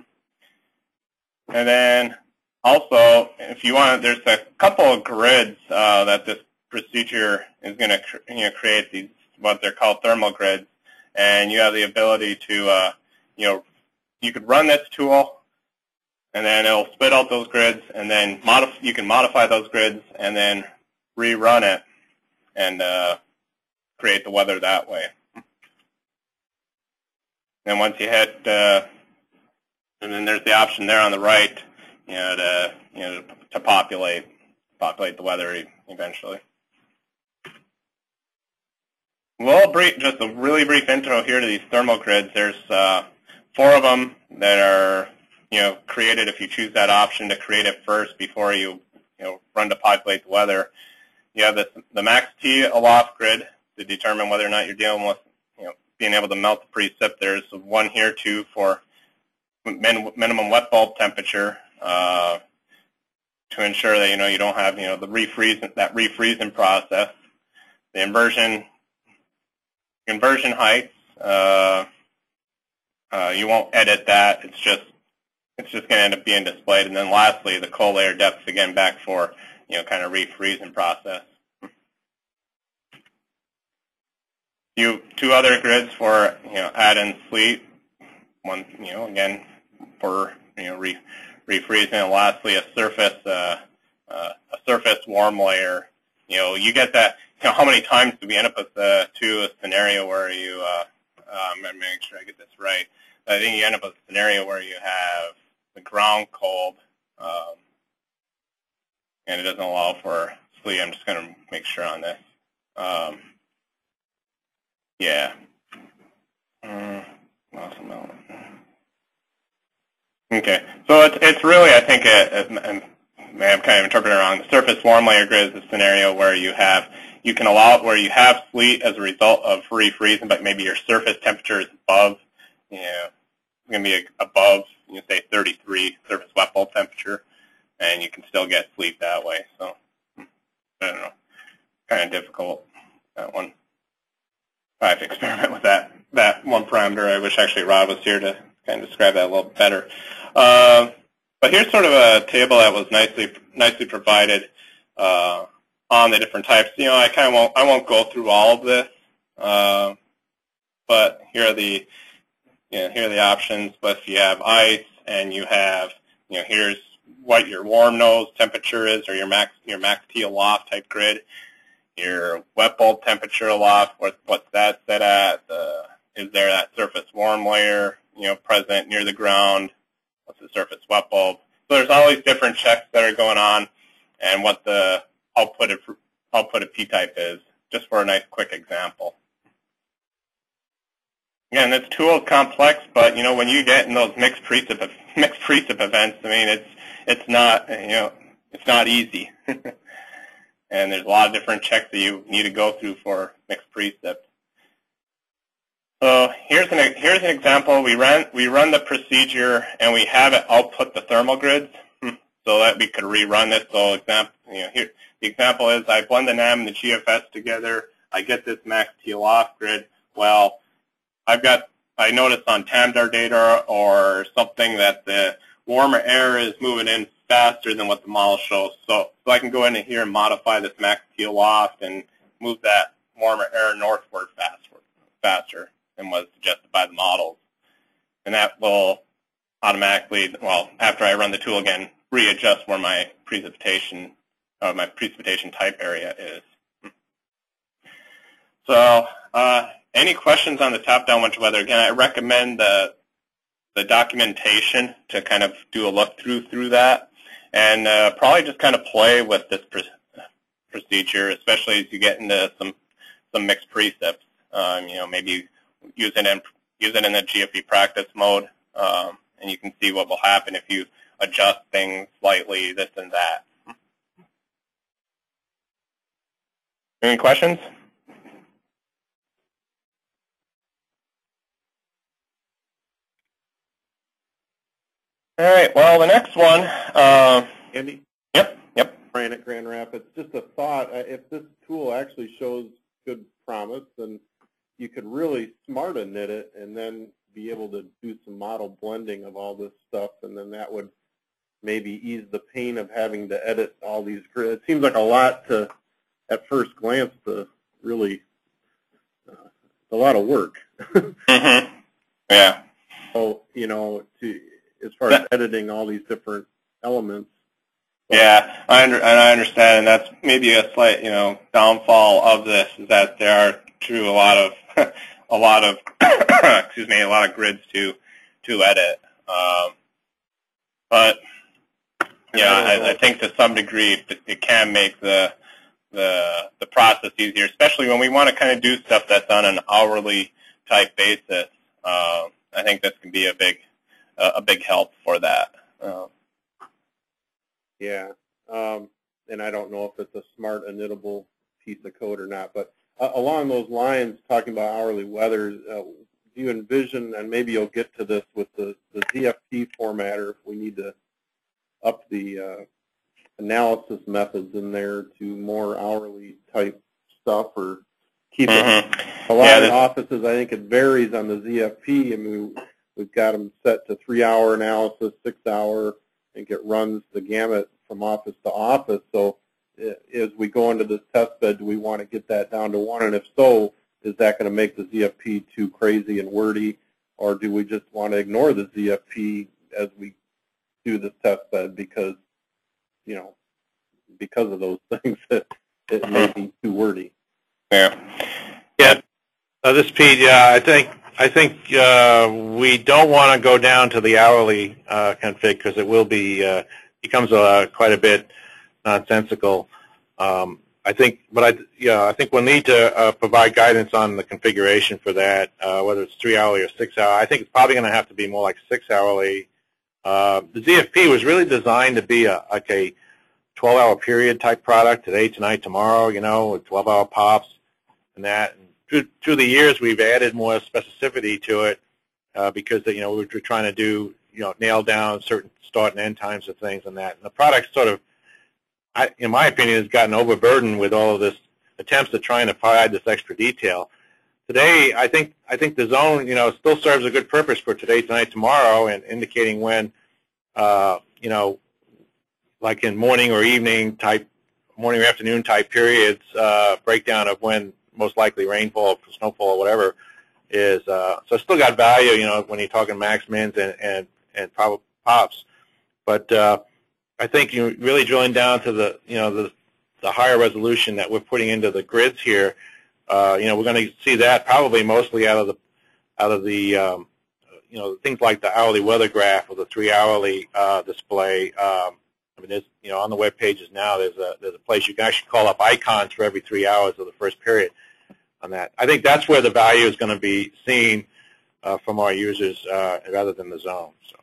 And then also, if you want, there's a couple of grids that this procedure is going to create, these what they're called thermal grids, and you have the ability to, you could run this tool, and then it'll spit out those grids, and then you can modify those grids, and then rerun it, and create the weather that way. And once you hit, and then there's the option there on the right, to populate the weather eventually. Well, just a really brief intro here to these thermal grids. There's 4 of them that are created if you choose that option to create it first before you run to populate the weather. You have the max T aloft grid to determine whether or not you're dealing with being able to melt the precip. There's 1 here too for minimum wet bulb temperature to ensure that you don't have the refreezing process. The conversion heights, you won't edit that. It's just going to end up being displayed. And then lastly, the cold layer depth, again, back for kind of refreezing process. 2 other grids for add-in sleet. 1 again for refreezing, and lastly a surface warm layer. You get that. How many times do we end up with a scenario where you? I'm gonna make sure I get this right. I think you end up with a scenario where you have the ground cold, and it doesn't allow for sleet. I'm just gonna make sure on this. Yeah. Okay, so it's really, I think, I'm kind of interpreting it wrong. The surface warm layer grid is a scenario where you can allow it where you have sleet as a result of refreezing, but maybe your surface temperature is above, it's going to be above, say 33 surface wet bulb temperature, and you can still get sleet that way. So I don't know, kind of difficult, that one. I have to experiment with that one parameter. I wish actually Rod was here to kind of describe that a little better. But here's sort of a table that was nicely provided on the different types. I won't go through all of this, but here are the options. But if you have ice and you have here's what your warm nose temperature is, or your max T aloft type grid. Your wet bulb temperature aloft, what's that set at? Is there that surface warm layer, present near the ground? What's the surface wet bulb? So there's all these different checks that are going on, and what the output of P-type is, just for a nice quick example. Again, this tool is complex, but when you get in those mixed precip events, I mean, it's not easy. And there's a lot of different checks that you need to go through for mixed precip. So here's an example. We run the procedure and we have it output the thermal grids so that we could rerun this. So here the example is I blend the NAM and the GFS together. I get this max T aloft grid. Well, I noticed on TAMDAR data or something that the warmer air is moving in faster than what the model shows. So I can go in here and modify this max T aloft and move that warmer air northward faster than was suggested by the models. And that will automatically, well, after I run the tool again, readjust where my precipitation type area is. So any questions on the top-down winter weather? Again, I recommend the documentation to kind of do a look through that, and probably just kind of play with this procedure, especially as you get into some mixed precips. Maybe use it in the GFE practice mode, and you can see what will happen if you adjust things slightly, this and that. Any questions? All right, well, the next one. Andy? Yep. Brian at Grand Rapids. Just a thought, if this tool actually shows good promise, then you could really smart knit it and then be able to do some model blending of all this stuff, and then that would maybe ease the pain of having to edit all these grids. It seems like a lot to, at first glance, to really, it's a lot of work. Mm-hmm. Yeah. So, as far as editing all these different elements. Yeah, I understand, and that's maybe a slight, downfall of this is that there are a lot of excuse me, a lot of grids to edit. But Yeah, I think to some degree it can make the process easier, especially when we want to kind of do stuff that's on an hourly type basis. I think this can be a big help for that. Yeah, and I don't know if it's a smart inittable piece of code or not, but along those lines, talking about hourly weather, do you envision, and maybe you'll get to this with the ZFP formatter, if we need to up the analysis methods in there to more hourly type stuff, or keep it? A lot of offices, I think it varies on the ZFP. I mean, we've got them set to 3-hour analysis, 6-hour. I think it runs the gamut from office to office. So as we go into this test bed, do we want to get that down to 1? And if so, is that going to make the ZFP too crazy and wordy, or do we just want to ignore the ZFP as we do this test bed because, you know, because of those things that it may be too wordy? Yeah. This is Pete. Yeah, I think we don't want to go down to the hourly config because it will be becomes quite a bit nonsensical. I think we'll need to provide guidance on the configuration for that, whether it's 3-hourly or 6-hour. I think it's probably going to have to be more like 6-hourly. The ZFP was really designed to be like a 12-hour period type product, today, tonight, tomorrow, you know, with 12-hour pops and that. And through the years, we've added more specificity to it because, you know, we're trying to do, you know, nail down certain start and end times of things and that. And the product sort of, in my opinion, has gotten overburdened with all of this attempts at trying to provide this extra detail. Today, I think the zone, you know, still serves a good purpose for today, tonight, tomorrow, and indicating when, you know, like in morning or evening type, morning or afternoon type periods, breakdown of when most likely rainfall, snowfall, or whatever is. So it's still got value, you know, when you're talking max mins and probable pops. But I think you're really drilling down to the, you know, the higher resolution that we're putting into the grids here. You know, we're going to see that probably mostly out of the you know, things like the hourly weather graph or the 3-hourly display. I mean, there's, you know, on the web pages now, there's a place you can actually call up icons for every 3 hours of the first period on that. I think that's where the value is going to be seen from our users rather than the zone. So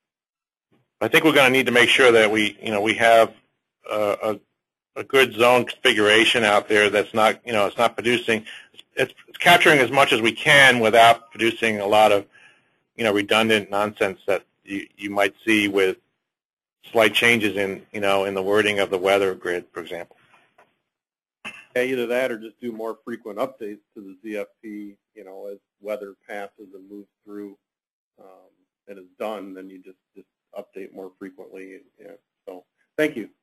I think we're going to need to make sure that we have a good zone configuration out there that's not, you know, it's not producing, it's capturing as much as we can without producing a lot of, you know, redundant nonsense that you might see with slight changes in, you know, in the wording of the weather grid, for example. Yeah, either that or just do more frequent updates to the ZFP, you know, as weather passes and moves through and is done, then you just update more frequently. Yeah. So thank you.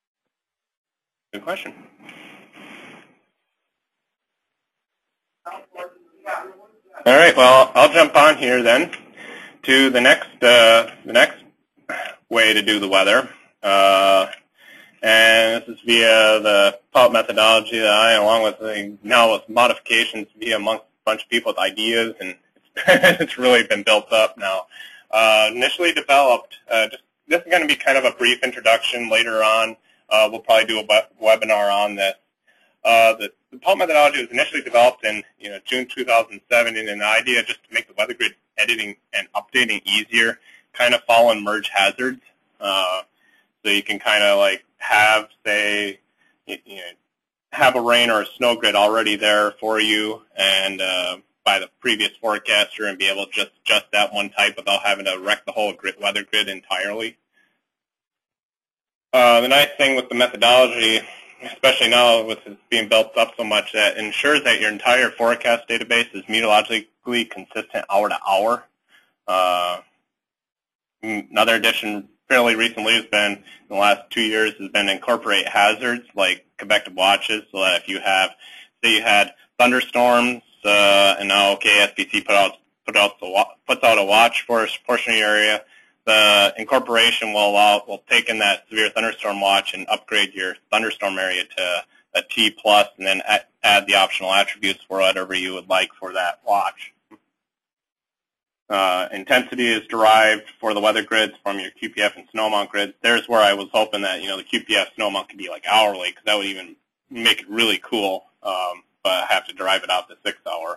Good question. All right. Well, I'll jump on here then to the next way to do the weather, and this is via the POUT methodology that I, along with now with modifications via amongst a bunch of people with ideas, and it's really been built up now. Initially developed, this is going to be kind of a brief introduction. Later on, we'll probably do a webinar on this. The POUT methodology was initially developed in June 2007, and the idea just to make the weather grid editing and updating easier, kind of fall and merge hazards. So you can kind of like have, say, have a rain or a snow grid already there for you, and by the previous forecaster, and be able to just adjust that one type without having to wreck the whole weather grid entirely. The nice thing with the methodology, especially now with it being built up so much, that ensures that your entire forecast database is meteorologically consistent hour to hour. Another addition fairly recently has been, in the last 2 years, has been incorporate hazards like convective watches, so that if you have, say you had thunderstorms, and now KSPC puts out a watch for a portion of your area, the incorporation will take in that severe thunderstorm watch and upgrade your thunderstorm area to a T+, and then add the optional attributes for whatever you would like for that watch. Intensity is derived for the weather grids from your QPF and Snowmount grids. There's where I was hoping that, the QPF Snowmount could be like hourly, because that would even make it really cool, but I have to derive it out to 6 hour.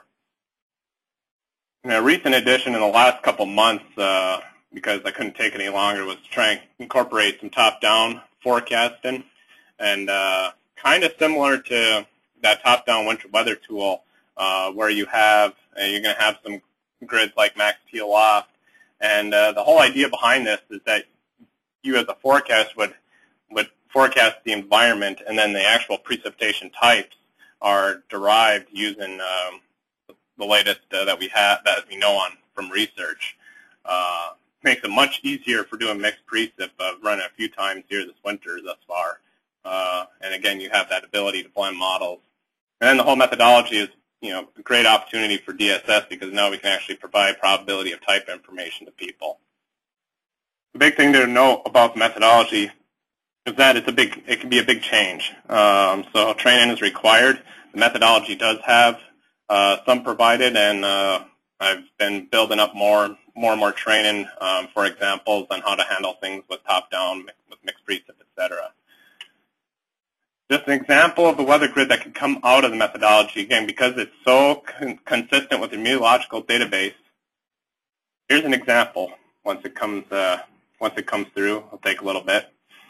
A recent addition in the last couple months, because I couldn't take it any longer, was to try and incorporate some top-down forecasting, and kind of similar to that top-down winter weather tool, where you're going to have some grids like MaxT Aloft, and the whole idea behind this is that you as a forecast would forecast the environment, and then the actual precipitation types are derived using the latest that we know on from research. Makes it much easier for doing mixed precip. I've run it a few times here this winter thus far, and again, you have that ability to blend models. And then the whole methodology is, a great opportunity for DSS, because now we can actually provide probability of type information to people. The big thing to know about the methodology is that it can be a big change. So training is required. The methodology does have some provided, and I've been building up more and more training for examples on how to handle things with top-down, with mixed precip, etc. Just an example of the weather grid that can come out of the methodology, again, because it's so consistent with the meteorological database. Here's an example. Once it comes through, it'll take a little bit.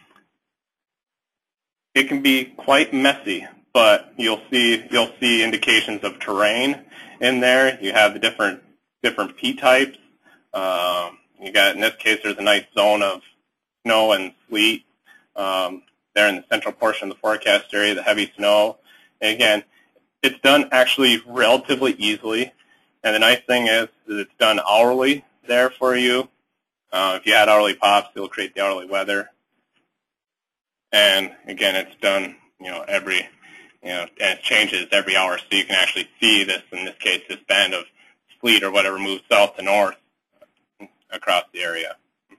It can be quite messy, but you'll see indications of terrain in there. You have the different P types. You got, in this case, there's a nice zone of snow and sleet there in the central portion of the forecast area, the heavy snow. And again, it's done actually relatively easily. And the nice thing is that it's done hourly there for you. If you had hourly pops, it'll create the hourly weather. And again, it's done, and it changes every hour, so you can actually see this, in this case, this band of sleet or whatever moves south to north across the area.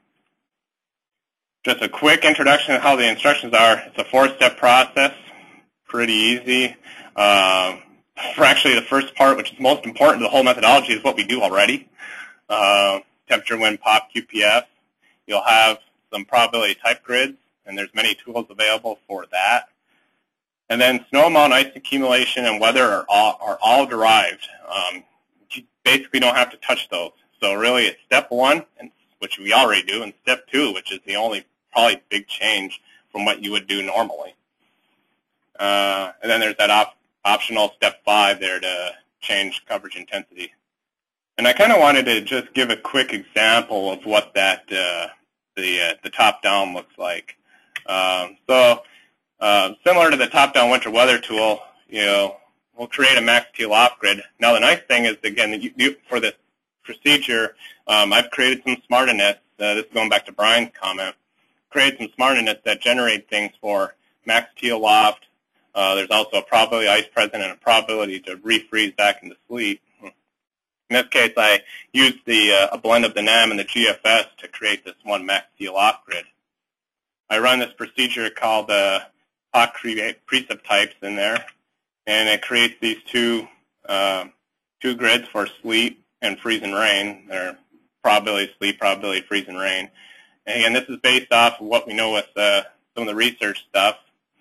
Just a quick introduction of how the instructions are. It's a 4-step process, pretty easy. For actually the first part, which is most important to the whole methodology, is what we do already. Temperature, wind, pop, QPF. You'll have some probability type grids, and there's many tools available for that. And then snow amount, ice accumulation, and weather are all derived. You basically don't have to touch those. So really it's step 1, which we already do, and step 2, which is the only probably big change from what you would do normally. And then there's that optional step 5 there to change coverage intensity. And I kind of wanted to just give a quick example of what that the top-down looks like. So similar to the top-down winter weather tool, we'll create a MaxT Aloft grid. Now the nice thing is, again, for this procedure, I've created some SmartInets. This is going back to Brian's comment. Created some SmartInets that generate things for MaxT Aloft. There's also a probability ice present and a probability to refreeze back into sleet. In this case, I used a blend of the NAM and the GFS to create this one MaxT Aloft grid. I run this procedure called POC create precip types in there, and it creates these two grids for sleet and freeze and rain. They're probability sleet, probability freeze and rain. And again, this is based off of what we know with some of the research stuff.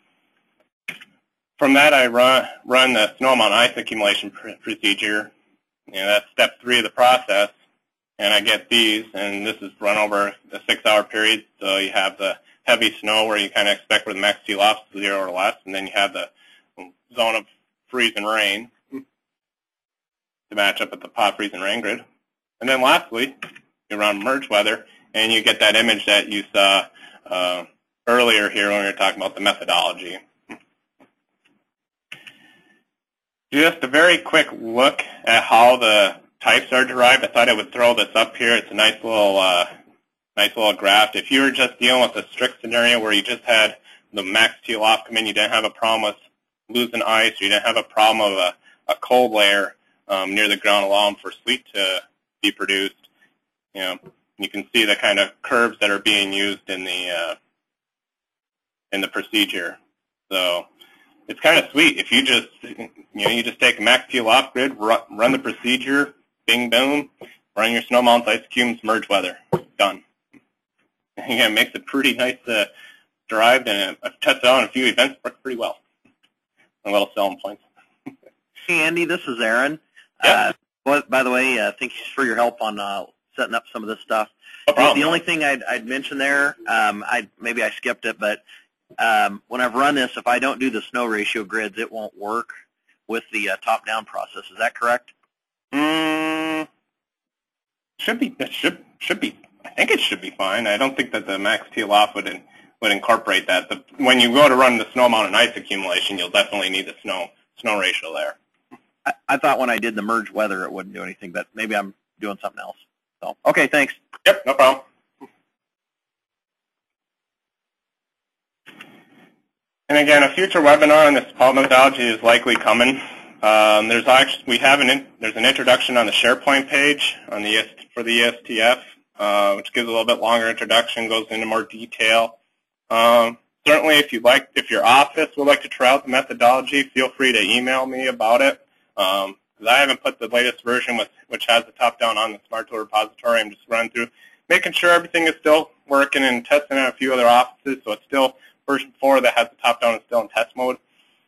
From that, I run the snow amount ice accumulation procedure. That's step 3 of the process, and I get these, and this is run over a 6-hour period. So you have the heavy snow where you kind of expect where the MaxT Aloft is 0 or less, and then you have the zone of freeze and rain to match up with the pop freeze and rain grid. And then lastly, you run merge weather, and you get that image that you saw earlier here when we were talking about the methodology. Just a very quick look at how the types are derived. I thought I would throw this up here. It's a nice little graph. If you were just dealing with a strict scenario where you just had the MaxT Aloft come in, you didn't have a problem with losing ice, or you didn't have a problem of a cold layer near the ground allowing for sleet to be produced, you can see the kind of curves that are being used in the procedure. So it's kind of sweet. If you just, you just take a MaxT Aloft grid, run the procedure, bing, boom, Run your snow mounts, ice cubes, merge weather. Done. Again, it makes it pretty nice derived, and I've tested out on a few events, worked pretty well. A little selling points. Hey, Andy, this is Aaron. Yeah. By the way, thank you for your help on setting up some of this stuff. No problem. The only thing I'd mention there, maybe I skipped it, but when I've run this, if I don't do the snow ratio grids, it won't work with the top-down process. Is that correct? Should be. It should be. I think it should be fine. I don't think that the max teal off would incorporate that. But when you go to run the snow mount and ice accumulation, you'll definitely need the snow ratio there. I thought when I did the merge weather, it wouldn't do anything, but maybe I'm doing something else. So, okay, thanks. Yep, no problem. And again, a future webinar on this pulp methodology is likely coming. There's an introduction on the SharePoint page on for the ESTF, which gives a little bit longer introduction, goes into more detail. Certainly, if your office would like to try out the methodology, feel free to email me about it. Because I haven't put the latest version, which has the top-down on the Smart Tool repository. I'm just running through, making sure everything is still working and testing in a few other offices. So it's still version 4 that has the top-down is still in test mode.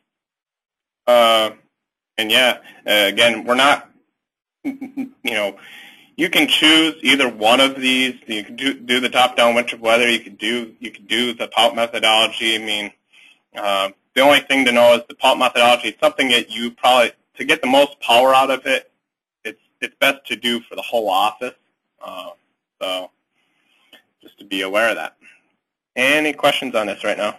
And yeah, again, we're not, you can choose either one of these. You can do the top-down winter weather. You could do the pulp methodology. I mean, the only thing to know is the pulp methodology is something that you probably, to get the most power out of it, it's best to do for the whole office. So just to be aware of that. Any questions on this right now?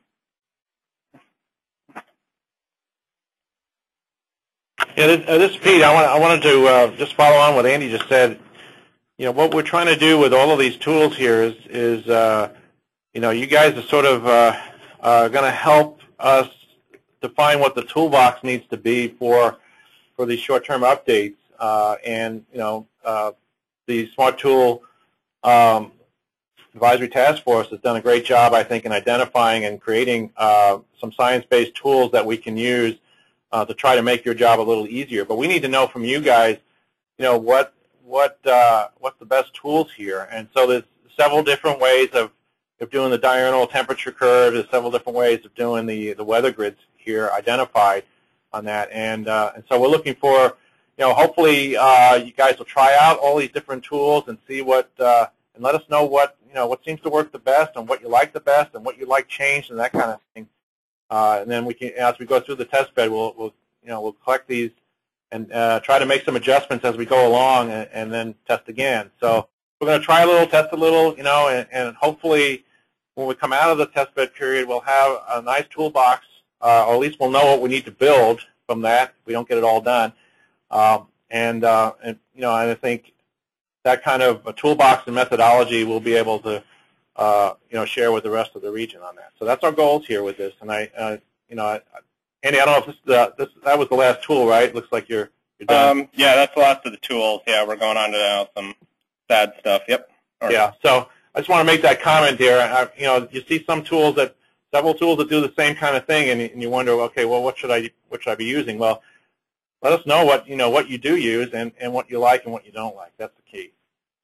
Yeah, this is Pete. I wanted to just follow on what Andy just said. What we're trying to do with all of these tools here is you guys are sort of going to help us define what the toolbox needs to be for these short-term updates. And the Smart Tool Advisory Task Force has done a great job, I think, in identifying and creating some science-based tools that we can use to try to make your job a little easier. But we need to know from you guys, what's the best tools here. And so there's several different ways of doing the diurnal temperature curve. There's several different ways of doing the weather grids here identified on that. And so we're looking for, hopefully you guys will try out all these different tools and see what, and let us know what seems to work the best and what you like the best and what you like changed and that kind of thing. And then we can, as we go through the test bed, we'll collect these and try to make some adjustments as we go along and then test again. So we're going to try a little, test a little, and hopefully when we come out of the test bed period, we'll have a nice toolbox, or at least we'll know what we need to build from that. We don't get it all done. And I think that kind of a toolbox and methodology we'll be able to share with the rest of the region on that. So that's our goals here with this. And Andy, I don't know if that was the last tool, right? Looks like you're done. Yeah, that's the last of the tools. Yeah, we're going on to some sad stuff. Yep. Right. Yeah. So I just want to make that comment here. You see several tools that do the same kind of thing, and you wonder, okay, well, what should I be using? Well, let us know what you do use and what you like and what you don't like. That's the key.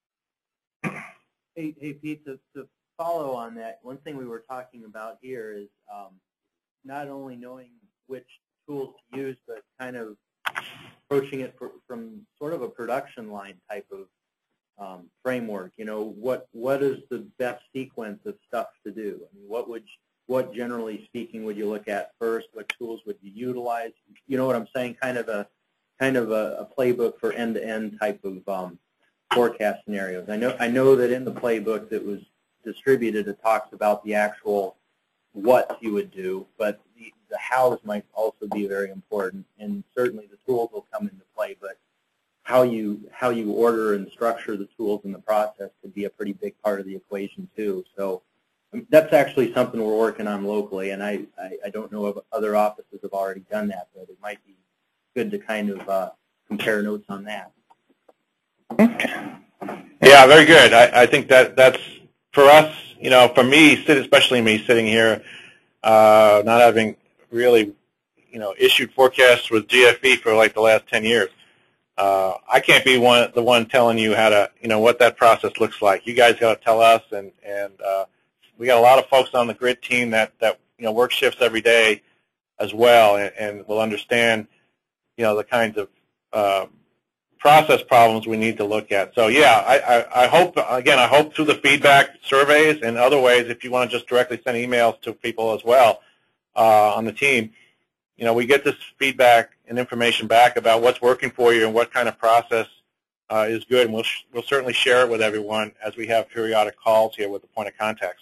Hey Pete, to follow on that, one thing we were talking about here is not only knowing which tools to use, but kind of approaching it from sort of a production line type of framework. What is the best sequence of stuff to do? I mean, what generally speaking would you look at first? What tools would you utilize? You know what I'm saying? Kind of a playbook for end-to-end type of forecast scenarios. I know that in the playbook that was distributed, it talks about the actual what you would do, but the hows might also be very important, and certainly the tools will come into play, but how you order and structure the tools in the process could be a pretty big part of the equation too. So that's actually something we're working on locally, and I don't know if other offices have already done that, but it might be good to kind of compare notes on that. Okay. Yeah, very good. I think that's for us, for me, especially me sitting here, not having really, issued forecasts with GFE for like the last 10 years. I can't be the one telling you how to, what that process looks like. You guys got to tell us, and we got a lot of folks on the grid team that work shifts every day as well, and will understand, the kinds of process problems we need to look at. So yeah, I hope through the feedback surveys and other ways, if you want to just directly send emails to people as well on the team, we get this feedback and information back about what's working for you and what kind of process is good, and we'll certainly share it with everyone as we have periodic calls here with the point of contacts.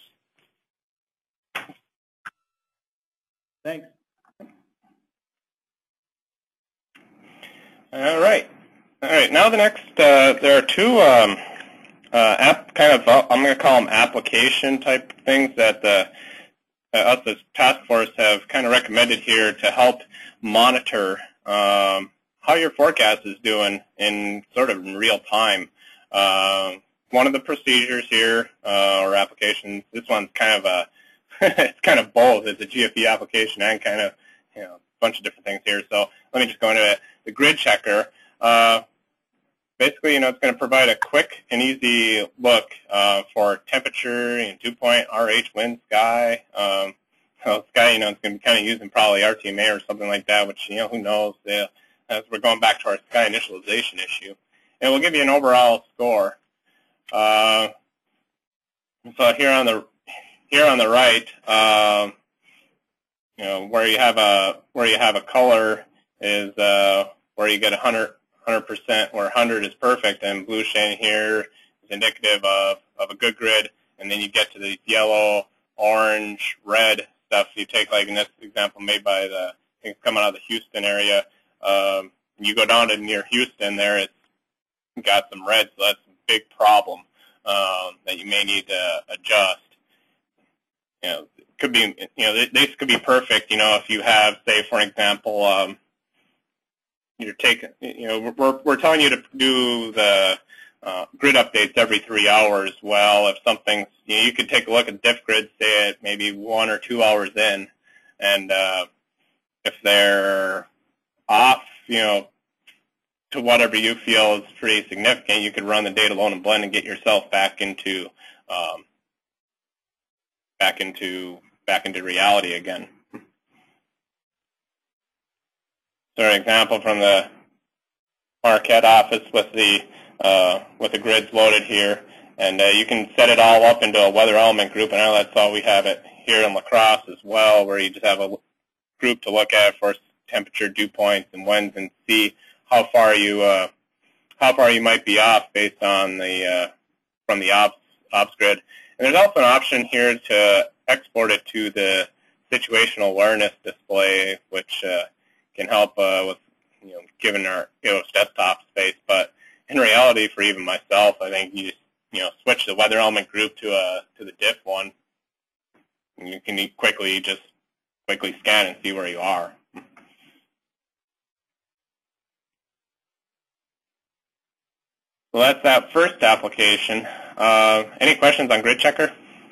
Thanks. All right. Now the next, there are two I'm going to call them application type things that us as task force have kind of recommended here to help monitor how your forecast is doing in sort of in real time. One of the procedures here or applications, this one's kind of a it's kind of both. It's a GFE application and kind of a bunch of different things here. So let me just go into it. The grid checker. Basically, it's going to provide a quick and easy look for temperature, dew point, RH, wind, sky. Sky, it's going to be kind of using probably RTMA or something like that, which, who knows, as we're going back to our sky initialization issue. And we'll give you an overall score. So here on the right, where you have a color is where you get 100%, where 100 is perfect, and blue shading here is indicative of a good grid, and then you get to the yellow, orange, red stuff. You take, like in this example made by I think it's coming out of the Houston area, you go down to near Houston there, it's got some red, so that's a big problem that you may need to adjust. Could be, this could be perfect, if you have, say, for example, you're taking, we're telling you to do the grid updates every 3 hours. Well, if something's, you could take a look at diff grids, say at maybe 1 or 2 hours in, and if they're off, to whatever you feel is pretty significant, you could run the data load and blend and get yourself back into reality again. So an example from the Marquette office with the grids loaded here, and you can set it all up into a weather element group, and I know that's all we have it here in La Crosse as well, where you just have a group to look at for temperature, dew points, and winds, and see how far you might be off based on the from the ops grid. And there's also an option here to export it to the situational awareness display, which can help with given our desktop space. But in reality, for even myself, I think you just switch the weather element group to the diff one, and you can quickly scan and see where you are. So that's that first application. Any questions on Grid Checker?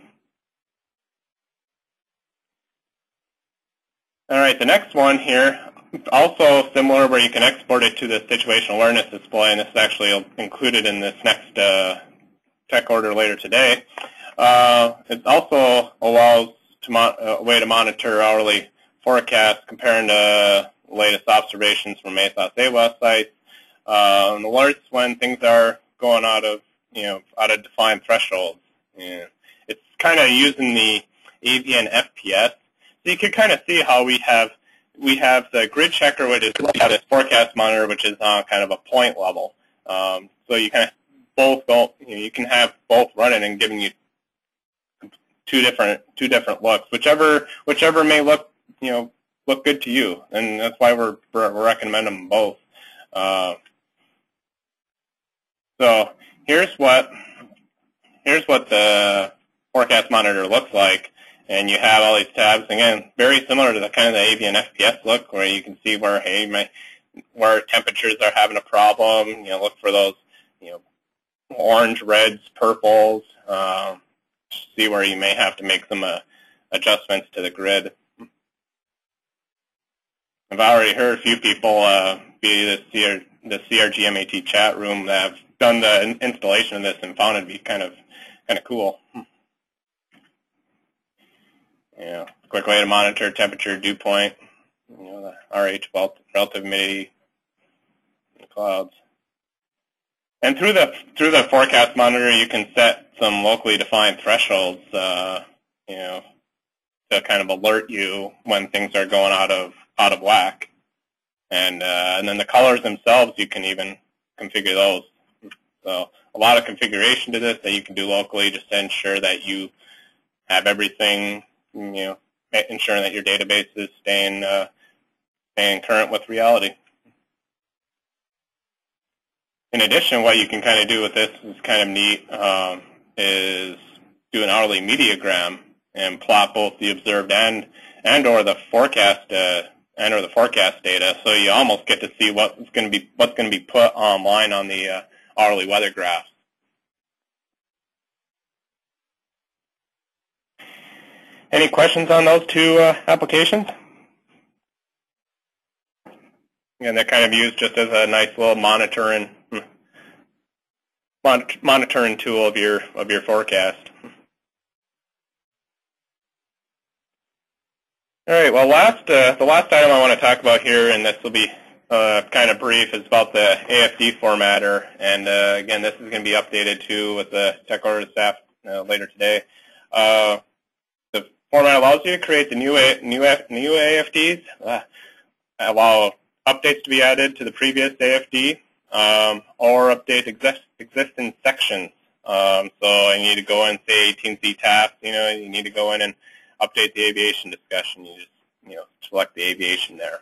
All right, the next one here, also similar, where you can export it to the situational awareness display, and this is actually included in this next tech order later today. It also allows a way to monitor hourly forecasts comparing to latest observations from ASOS AWS sites. And alerts when things are going out of defined thresholds. It's kind of using the AVN FPS. So you can kind of see how we have the grid checker, which is this forecast monitor, which is on kind of a point level. So you kind of both go. You can have both running and giving you two different looks, whichever may look good to you, and that's why we're recommending them both. So here's what the forecast monitor looks like, and you have all these tabs. Again, very similar to the kind of the AVN FPS look, where you can see where where temperatures are having a problem. Look for those orange, reds, purples. See where you may have to make some adjustments to the grid. I've already heard a few people, be this year, the CRGMAT chat room that have done the installation of this and found it to be kind of cool. Yeah, quick way to monitor temperature, dew point, the RH, relative humidity, and clouds. And through the forecast monitor, you can set some locally defined thresholds, to kind of alert you when things are going out of whack. And then the colors themselves, you can even configure those. So a lot of configuration to this that you can do locally just to ensure that you have everything, ensuring that your database is staying current with reality. In addition, what you can kind of do with this is kind of neat, is do an hourly mediogram and plot both the observed and or the forecast data, so you almost get to see what's going to be put online on the hourly weather graphs. Any questions on those two applications? And they're kind of used just as a nice little monitoring tool of your forecast. All right. Well, the last item I want to talk about here, and this will be kind of brief, is about the AFD formatter. And again, this is going to be updated too with the tech order staff later today. The format allows you to create the new AFDs, allow updates to be added to the previous AFD, or update existing sections. So you need to go in, say, AT&T tasks. You need to go in and update the aviation discussion. You just select the aviation there.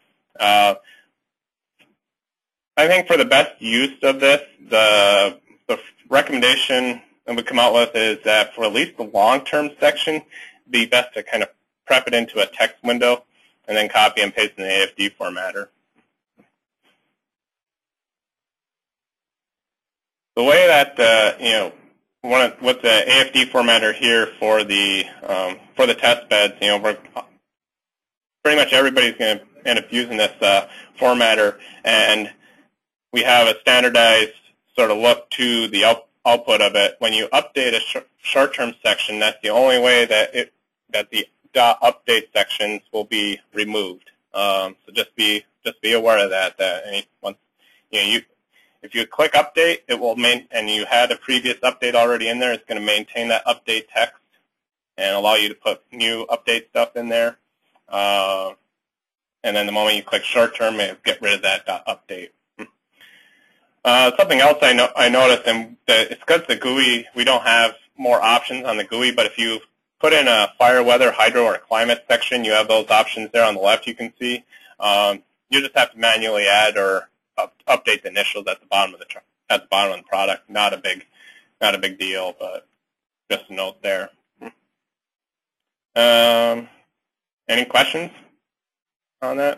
I think for the best use of this, the recommendation that we come out with is that for at least the long-term section, it'd be best to kind of prep it into a text window and then copy and paste in the AFD formatter. The way that with the AFD formatter here for the test beds, we're pretty much everybody's going to end up using this formatter, and we have a standardized sort of look to the output of it. When you update a short-term section, that's the only way that the update sections will be removed. So just be aware of that. If you click update, it will and you had a previous update already in there, it's going to maintain that update text and allow you to put new update stuff in there. And then the moment you click short term, it'll get rid of that update. Something else I noticed, and it's because the GUI, we don't have more options on the GUI, but if you put in a fire, weather, hydro, or climate section, you have those options there on the left you can see. You just have to manually add or update the initials at the bottom of the product. Not a big deal, but just a note there. Any questions on that?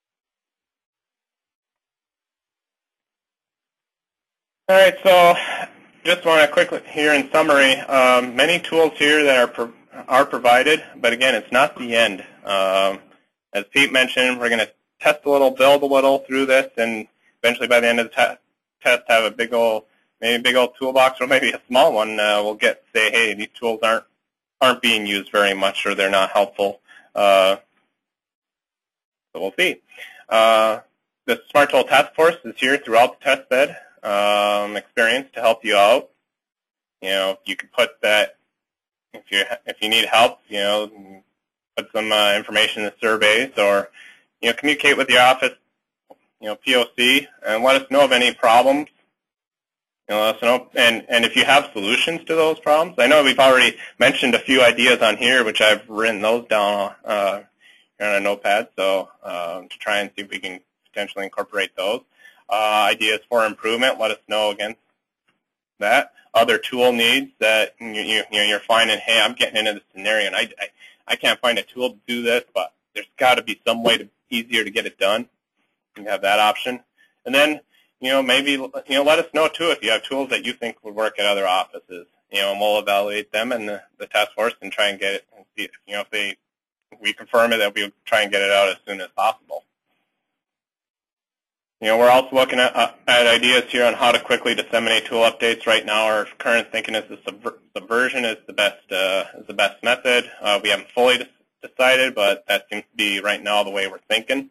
All right, so just want to quickly here in summary, many tools here that are provided, but again, it's not the end. As Pete mentioned, we're going to test a little, build a little through this, and eventually by the end of the test have a big old toolbox, or maybe a small one. We'll say, hey, these tools aren't being used very much, or they're not helpful. So we'll see. The Smart Tool Task Force is here throughout the test bed experience to help you out. You can put that if you need help. Put some information in the surveys, or communicate with your office, POC, and let us know of any problems. Let us know, and if you have solutions to those problems. I know we've already mentioned a few ideas on here, which I've written those down on a notepad, so to try and see if we can potentially incorporate those. Ideas for improvement, let us know against that. Other tool needs that you're finding, hey, I'm getting into this scenario, and I can't find a tool to do this, but there's got to be some way easier to get it done. You have that option. And then, maybe, let us know, too, if you have tools that you think would work at other offices. And we'll evaluate them in the task force and try and get it, and see, if we confirm it, that we'll try and get it out as soon as possible. We're also looking at ideas here on how to quickly disseminate tool updates. Right now, our current thinking is the subversion is the best method. We haven't fully decided, but that seems to be right now the way we're thinking.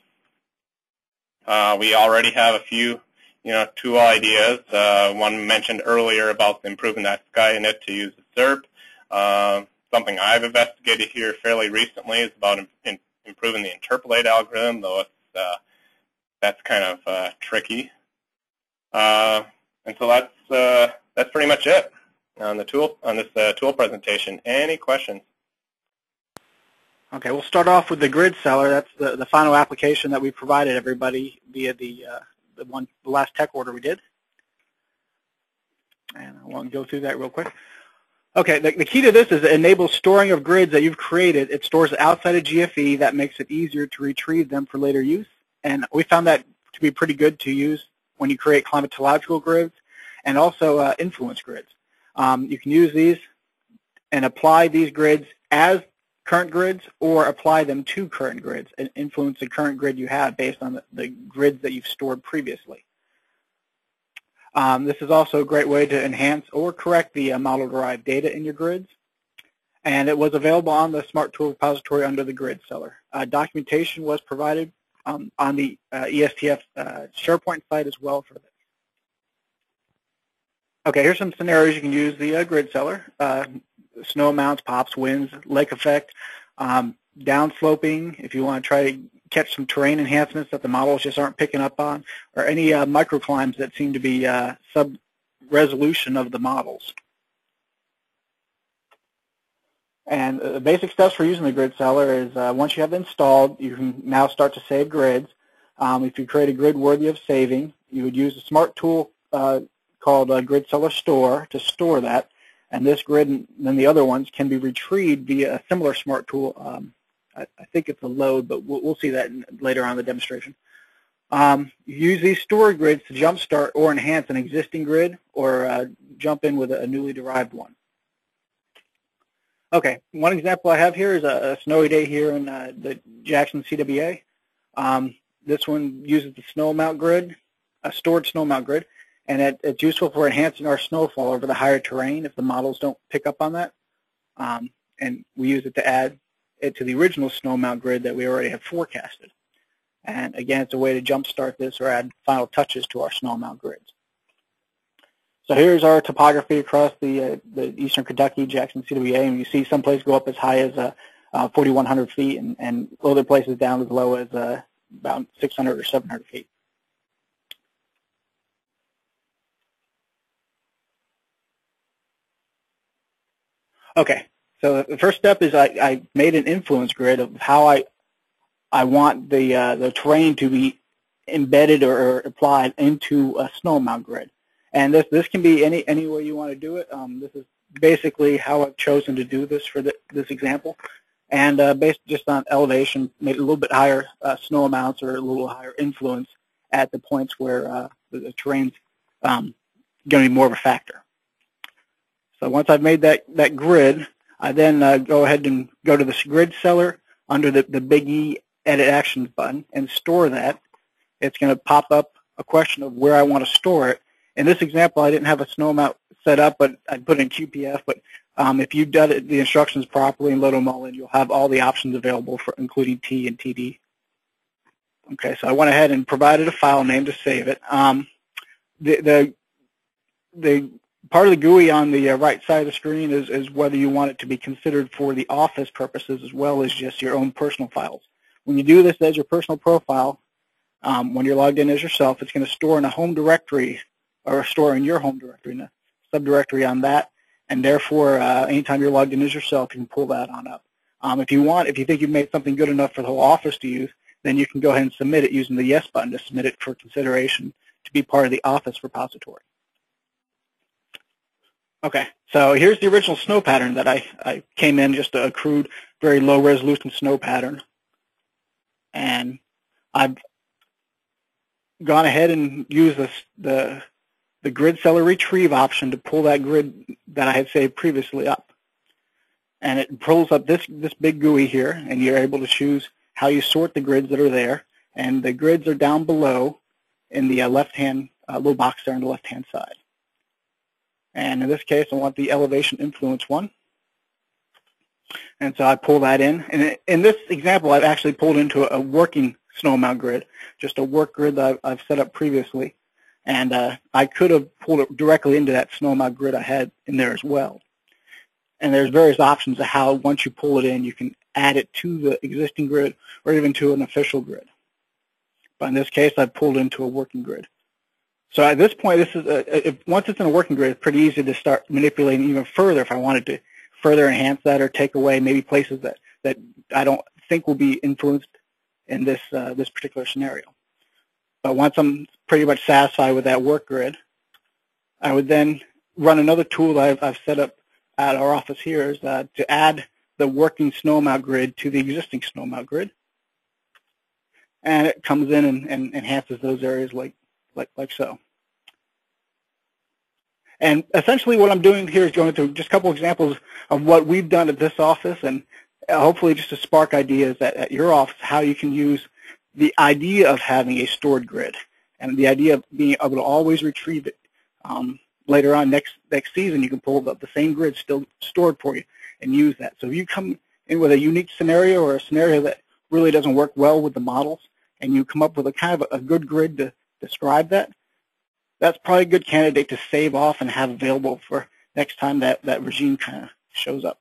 We already have a few, tool ideas. One mentioned earlier about improving that SkyInit to use the SERP. Something I've investigated here fairly recently is about improving the interpolate algorithm, though that's kind of tricky. And so that's pretty much it on this tool presentation. Any questions? Okay, we'll start off with the grid seller. That's the final application that we provided everybody via the last tech order we did. And I want to go through that real quick. Okay, the key to this is it enables storing of grids that you've created. It stores outside of GFE. That makes it easier to retrieve them for later use. And we found that to be pretty good to use when you create climatological grids and also influence grids. You can use these and apply these grids as current grids or apply them to current grids and influence the current grid you have based on the grids that you've stored previously. This is also a great way to enhance or correct the model-derived data in your grids. And it was available on the Smart Tool repository under the grid seller. Documentation was provided on the ESTF SharePoint site as well for this. Okay, here's some scenarios you can use the grid seller. Snow amounts, pops, winds, lake effect, downsloping, if you want to try to catch some terrain enhancements that the models just aren't picking up on, or any microclimes that seem to be sub-resolution of the models. And the basic steps for using the grid seller is once you have it installed, you can now start to save grids. If you create a grid worthy of saving, you would use a smart tool called Grid Seller Store to store that. And this grid and then the other ones can be retrieved via a similar smart tool. I think it's a load, but we'll see that later on in the demonstration. You use these stored grids to jumpstart or enhance an existing grid or jump in with a newly derived one. Okay, one example I have here is a snowy day here in the Jackson CWA. This one uses the snow amount grid, a stored snow amount grid, and it's useful for enhancing our snowfall over the higher terrain if the models don't pick up on that. And we use it to add it to the original snow amount grid that we already have forecasted. And again, it's a way to jumpstart this or add final touches to our snow amount grids. So here's our topography across the eastern Kentucky, Jackson CWA, and you see some places go up as high as 4,100 feet and other places down as low as about 600 or 700 feet. Okay, so the first step is I made an influence grid of how I want the terrain to be embedded or applied into a snow amount grid. And this can be any way you want to do it. This is basically how I've chosen to do this for this example. And based just on elevation, maybe a little bit higher snow amounts or a little higher influence at the points where the terrain's going to be more of a factor. So once I've made that grid, I then go ahead and go to this grid seller under the Big E Edit Actions button and store that. It's going to pop up a question of where I want to store it. In this example, I didn't have a snow amount set up, but I put in QPF. But if you've done the instructions properly and load them all in, you'll have all the options available for including T and TD. Okay, so I went ahead and provided a file name to save it. The part of the GUI on the right side of the screen is whether you want it to be considered for the office purposes as well as just your own personal files. When you do this as your personal profile, when you're logged in as yourself, it's going to store in a home directory or store in your home directory, in a subdirectory on that, and therefore anytime you're logged in as yourself, you can pull that on up. If you think you've made something good enough for the whole office to use, then you can go ahead and submit it using the Yes button to submit it for consideration to be part of the office repository. Okay, so here's the original snow pattern that I came in, just a crude, very low resolution snow pattern. And I've gone ahead and used the grid seller retrieve option to pull that grid that I had saved previously up. And it pulls up this big GUI here, and you're able to choose how you sort the grids that are there. And the grids are down below in the left-hand little box there on the left-hand side. And in this case, I want the elevation influence one. And so I pull that in. And in this example, I've actually pulled into a working snow mount grid, just a work grid that I've set up previously. And I could have pulled it directly into that snow mount grid I had in there as well. And there's various options of how, once you pull it in, you can add it to the existing grid or even to an official grid. But in this case, I've pulled into a working grid. So at this point, this is once it's in a working grid, it's pretty easy to start manipulating even further if I wanted to further enhance that or take away maybe places that I don't think will be influenced in this this particular scenario. But once I'm pretty much satisfied with that work grid, I would then run another tool that I've set up at our office here is to add the working snow mount grid to the existing snow mount grid. And it comes in and enhances those areas like so. And essentially what I'm doing here is going through just a couple examples of what we've done at this office, and hopefully just to spark ideas at your office, how you can use the idea of having a stored grid and the idea of being able to always retrieve it. Later on next season, you can pull up the same grid still stored for you and use that. So if you come in with a unique scenario or a scenario that really doesn't work well with the models, and you come up with a kind of a good grid to describe that, that's probably a good candidate to save off and have available for next time that regime kind of shows up.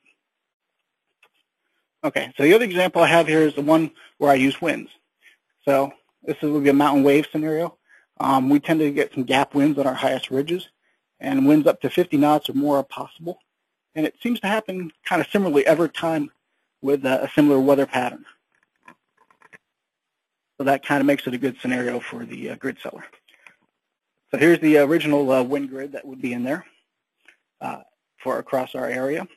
Okay, so the other example I have here is the one where I use winds. So this will be a mountain wave scenario. We tend to get some gap winds on our highest ridges, and winds up to 50 knots or more are possible. And it seems to happen kind of similarly every time with a similar weather pattern. So that kind of makes it a good scenario for the grid seller. So here's the original wind grid that would be in there for across our area.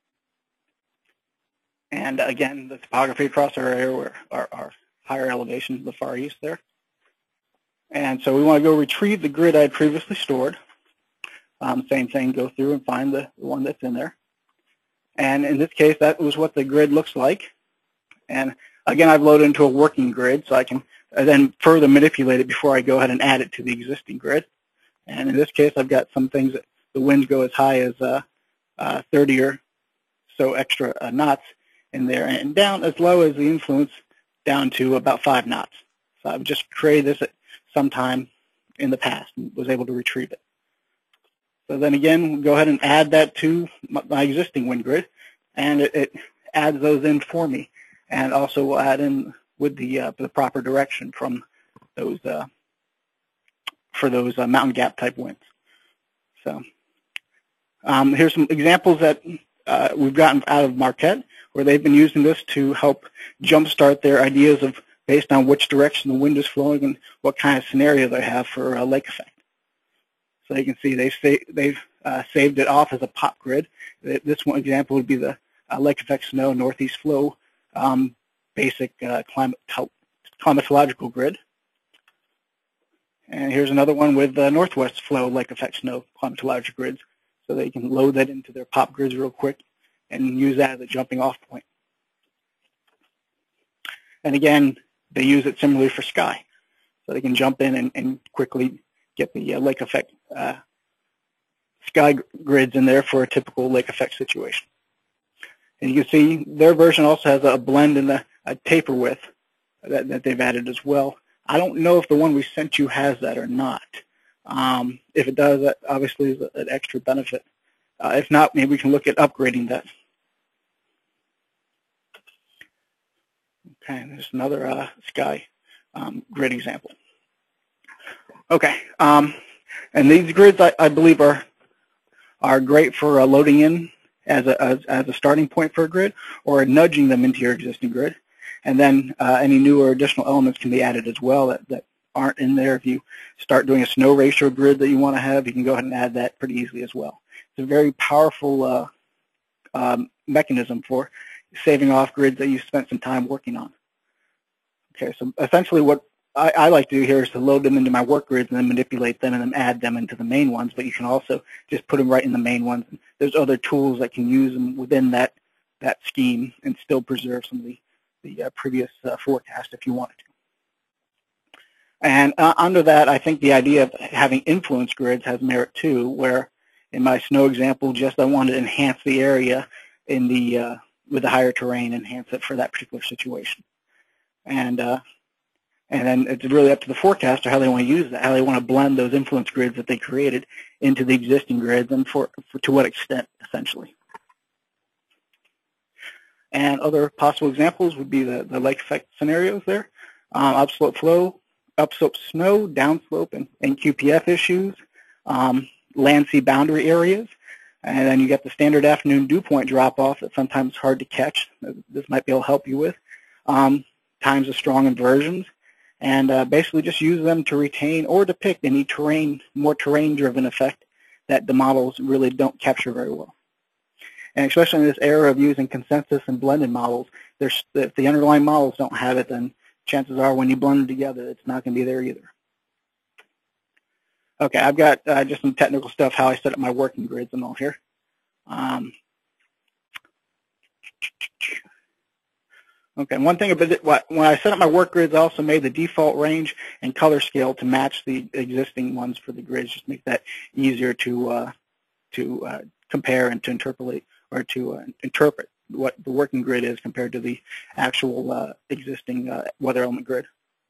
And again, the topography across our area where our higher elevations, the far east there. And so we want to go retrieve the grid I had previously stored. Same thing, go through and find the one that's in there. And in this case, that was what the grid looks like. And again, I've loaded into a working grid, so I can then further manipulate it before I go ahead and add it to the existing grid. And in this case, I've got some things that the winds go as high as 30 or so extra knots in there, and down as low as the influence down to about 5 knots. So I've just created this at some time in the past and was able to retrieve it. So then again, go ahead and add that to my existing wind grid, and it adds those in for me, and also will add in with the proper direction from those for those mountain gap type winds. So here's some examples that we've gotten out of Marquette, where they've been using this to help jumpstart their ideas of based on which direction the wind is flowing and what kind of scenario they have for a lake effect. So you can see they've saved it off as a pop grid. This one example would be the lake effect snow northeast flow basic climatological grid. And here's another one with northwest flow lake effect snow climatological grids, so they can load that into their pop grids real quick and use that as a jumping off point. And again, they use it similarly for sky, so they can jump in and quickly get the lake effect sky grids in there for a typical lake effect situation. And you can see their version also has a blend and a taper width that they've added as well. I don't know if the one we sent you has that or not. If it does, that obviously is an extra benefit. If not, maybe we can look at upgrading that. Okay, there's another sky grid example. Okay, and these grids I believe are great for loading in as a starting point for a grid, or nudging them into your existing grid, and then any new or additional elements can be added as well that aren't in there. If you start doing a snow ratio grid that you want to have, you can go ahead and add that pretty easily as well. It's a very powerful mechanism for saving off grids that you spent some time working on. Okay, so essentially what I like to do here is to load them into my work grids and then manipulate them and then add them into the main ones, but you can also just put them right in the main ones. There's other tools that can use them within that scheme and still preserve some of the previous forecast if you wanted And under that, I think the idea of having influence grids has merit too, where in my snow example, just I wanted to enhance the area in the with the higher terrain, enhance it for that particular situation. And then it's really up to the forecaster how they want to use that, how they want to blend those influence grids that they created into the existing grids, and for to what extent, essentially. And other possible examples would be the lake effect scenarios there, upslope flow, upslope snow, downslope, and QPF issues, land-sea boundary areas, and then you get the standard afternoon dew point drop-off that's sometimes hard to catch. This might be able to help you with. Times of strong inversions, and basically just use them to retain or depict any more terrain-driven effect that the models really don't capture very well. And especially in this era of using consensus and blended models, if the underlying models don't have it, then chances are when you blend them together, it's not going to be there either. Okay, I've got just some technical stuff, how I set up my working grids and all here. Okay, and one thing about it, when I set up my work grids, I also made the default range and color scale to match the existing ones for the grids, just make that easier to compare and to interpolate, or to interpret what the working grid is compared to the actual existing weather element grid.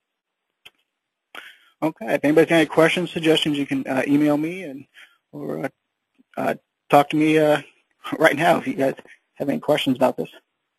Okay, if anybody's got any questions, suggestions, you can email me or talk to me right now if you guys have any questions about this.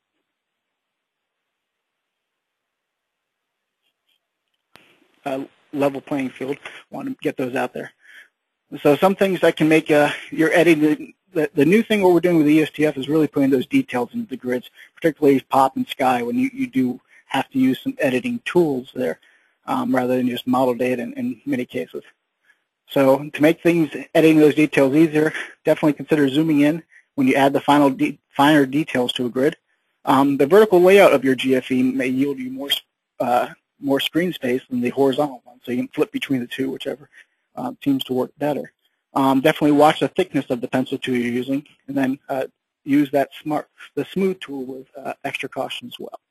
Level playing field, want to get those out there. So some things that can make your editing, the new thing what we're doing with the ESTF is really putting those details into the grids, particularly pop and sky, when you do have to use some editing tools there rather than just model data in many cases. So to make things, editing those details easier, definitely consider zooming in when you add the finer details to a grid. The vertical layout of your GFE may yield you more screen space than the horizontal one, so you can flip between the two, whichever seems to work better. Definitely watch the thickness of the pencil tool you're using, and then use the smooth tool with extra caution as well.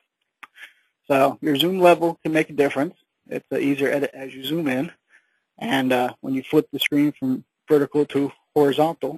So your zoom level can make a difference. It's an easier edit as you zoom in, and when you flip the screen from vertical to horizontal,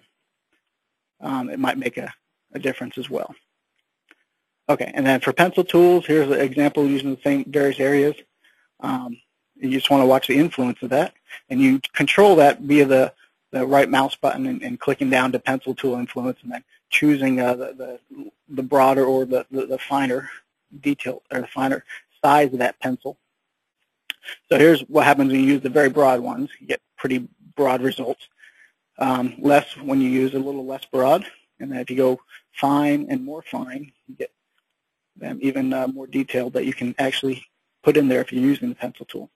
it might make a difference as well. Okay, and then for pencil tools, here's an example using the same various areas. You just want to watch the influence of that, and you control that via the right mouse button and clicking down to pencil tool influence, and then choosing the broader or the finer detail or the finer size of that pencil. So here's what happens when you use the very broad ones. You get pretty broad results. Less when you use a little less broad, and then if you go fine and more fine, you get them even more detailed that you can actually put in there if you're using the pencil tool.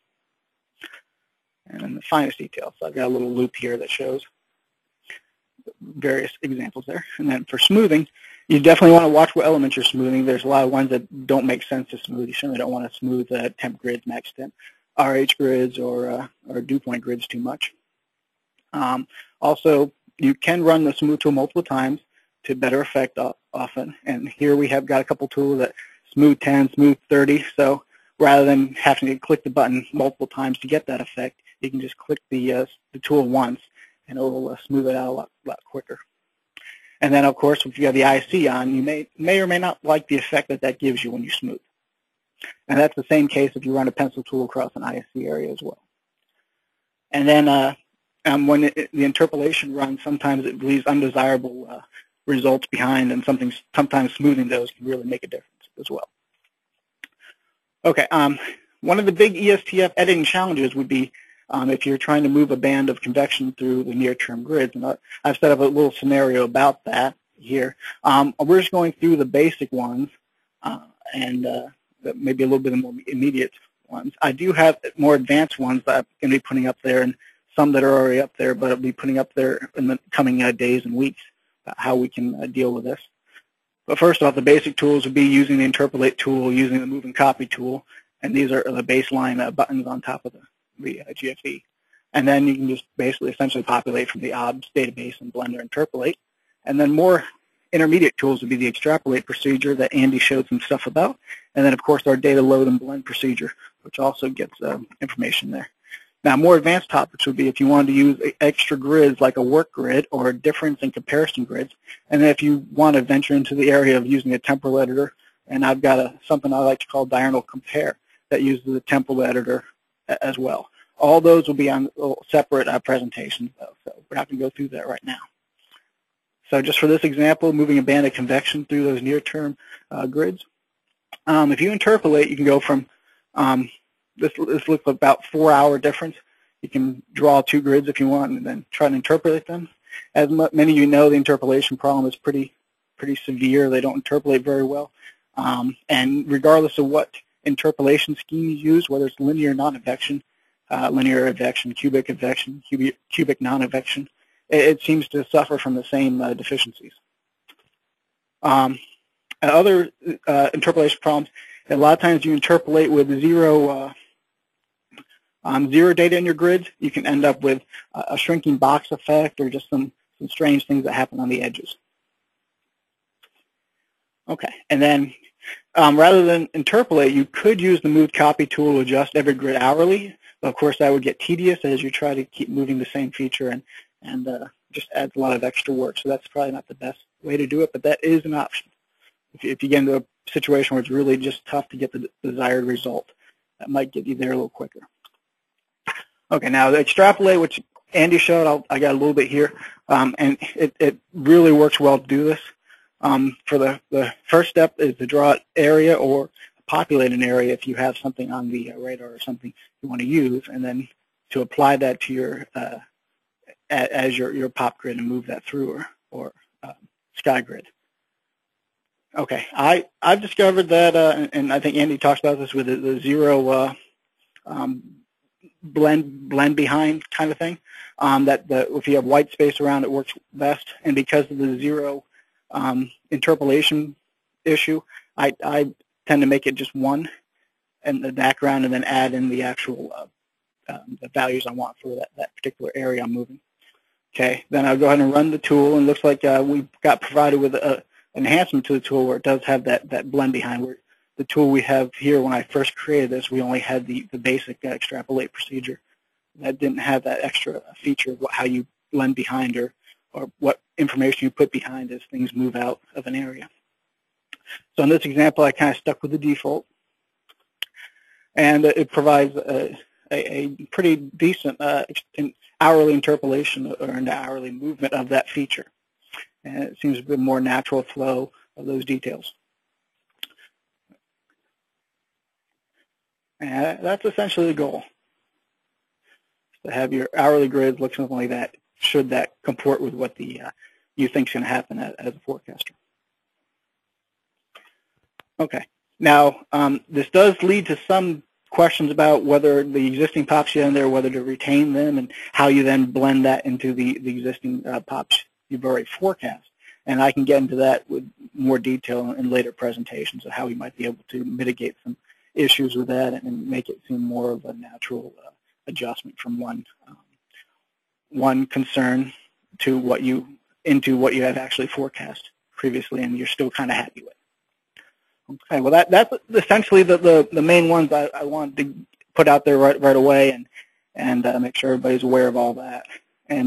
And then the finest details. So I've got a little loop here that shows various examples there. And then for smoothing, you definitely want to watch what elements you're smoothing. There's a lot of ones that don't make sense to smooth. You certainly don't want to smooth temp grids, max temp, RH grids, or dew point grids too much. Also, you can run the smooth tool multiple times to better effect often. And here we have got a couple tools that smooth 10, smooth 30. So rather than having to click the button multiple times to get that effect, you can just click the tool once, and it will smooth it out a lot quicker. And then, of course, if you have the IC on, you may or may not like the effect that gives you when you smooth. And that's the same case if you run a pencil tool across an IC area as well. And then when the interpolation runs, sometimes it leaves undesirable results behind, and sometimes smoothing those can really make a difference as well. Okay, one of the big ESTF editing challenges would be if you're trying to move a band of convection through the near-term grids. And I've set up a little scenario about that here. We're just going through the basic ones and maybe a little bit of more immediate ones. I do have more advanced ones that I'm going to be putting up there, and some that are already up there, but I'll be putting up there in the coming days and weeks how we can deal with this. But first off, the basic tools would be using the interpolate tool, using the move and copy tool, and these are the baseline buttons on top of the GFE. And then you can just basically essentially populate from the OBS database and Blender interpolate. And then more intermediate tools would be the extrapolate procedure that Andy showed some stuff about, and then of course our data load and blend procedure, which also gets information there. Now, more advanced topics would be if you wanted to use extra grids like a work grid or a difference in comparison grids, and then if you want to venture into the area of using a temporal editor, and I've got something I like to call diurnal compare that uses the temporal editor as well. All those will be on separate presentations, though, so we're not going to go through that right now. So just for this example, moving a band of convection through those near-term grids. If you interpolate, you can go from this looks about 4-hour difference. You can draw 2 grids if you want and then try to interpolate them. As many of you know, the interpolation problem is pretty severe. They don't interpolate very well. And regardless of what interpolation scheme you use, whether it's linear non-advection, linear advection, cubic advection, cubic non-advection, it seems to suffer from the same deficiencies. Other interpolation problems, a lot of times you interpolate with zero data in your grids, you can end up with a shrinking box effect or just some strange things that happen on the edges. Okay, and then rather than interpolate, you could use the moved copy tool to adjust every grid hourly. But of course, that would get tedious as you try to keep moving the same feature and just adds a lot of extra work. So that's probably not the best way to do it, but that is an option. If you get into a situation where it's really just tough to get the desired result, that might get you there a little quicker. Okay, now the extrapolate, which Andy showed, I got a little bit here, and it really works well to do this. For the first step is to draw an area or populate an area if you have something on the radar or something you want to use, and then to apply that to your as your pop grid and move that through or sky grid. Okay, I've discovered that, and I think Andy talks about this with the zero blend behind kind of thing. That if you have white space around, it works best. And because of the zero interpolation issue, I tend to make it just one in the background and then add in the actual the values I want for that particular area I'm moving. Okay, then I'll go ahead and run the tool, and it looks like we got provided with an enhancement to the tool where it does have that blend behind. Where the tool we have here, when I first created this, we only had the basic extrapolate procedure. That didn't have that extra feature of how you blend behind or what information you put behind as things move out of an area. So in this example, I kind of stuck with the default, and it provides a pretty decent hourly interpolation or an hourly movement of that feature. And it seems to be a more natural flow of those details. And that's essentially the goal, to have your hourly grids look something like that, should that comport with what you think is going to happen as a forecaster. Okay. Now, this does lead to some questions about whether the existing pops you have in there, whether to retain them, and how you then blend that into the existing pops you've already forecast. And I can get into that with more detail in later presentations of how we might be able to mitigate some issues with that and make it seem more of a natural adjustment from one concern to what you have actually forecast previously, and you're still kind of happy with. Okay, well that's essentially the main ones I wanted to put out there right away and make sure everybody's aware of all that.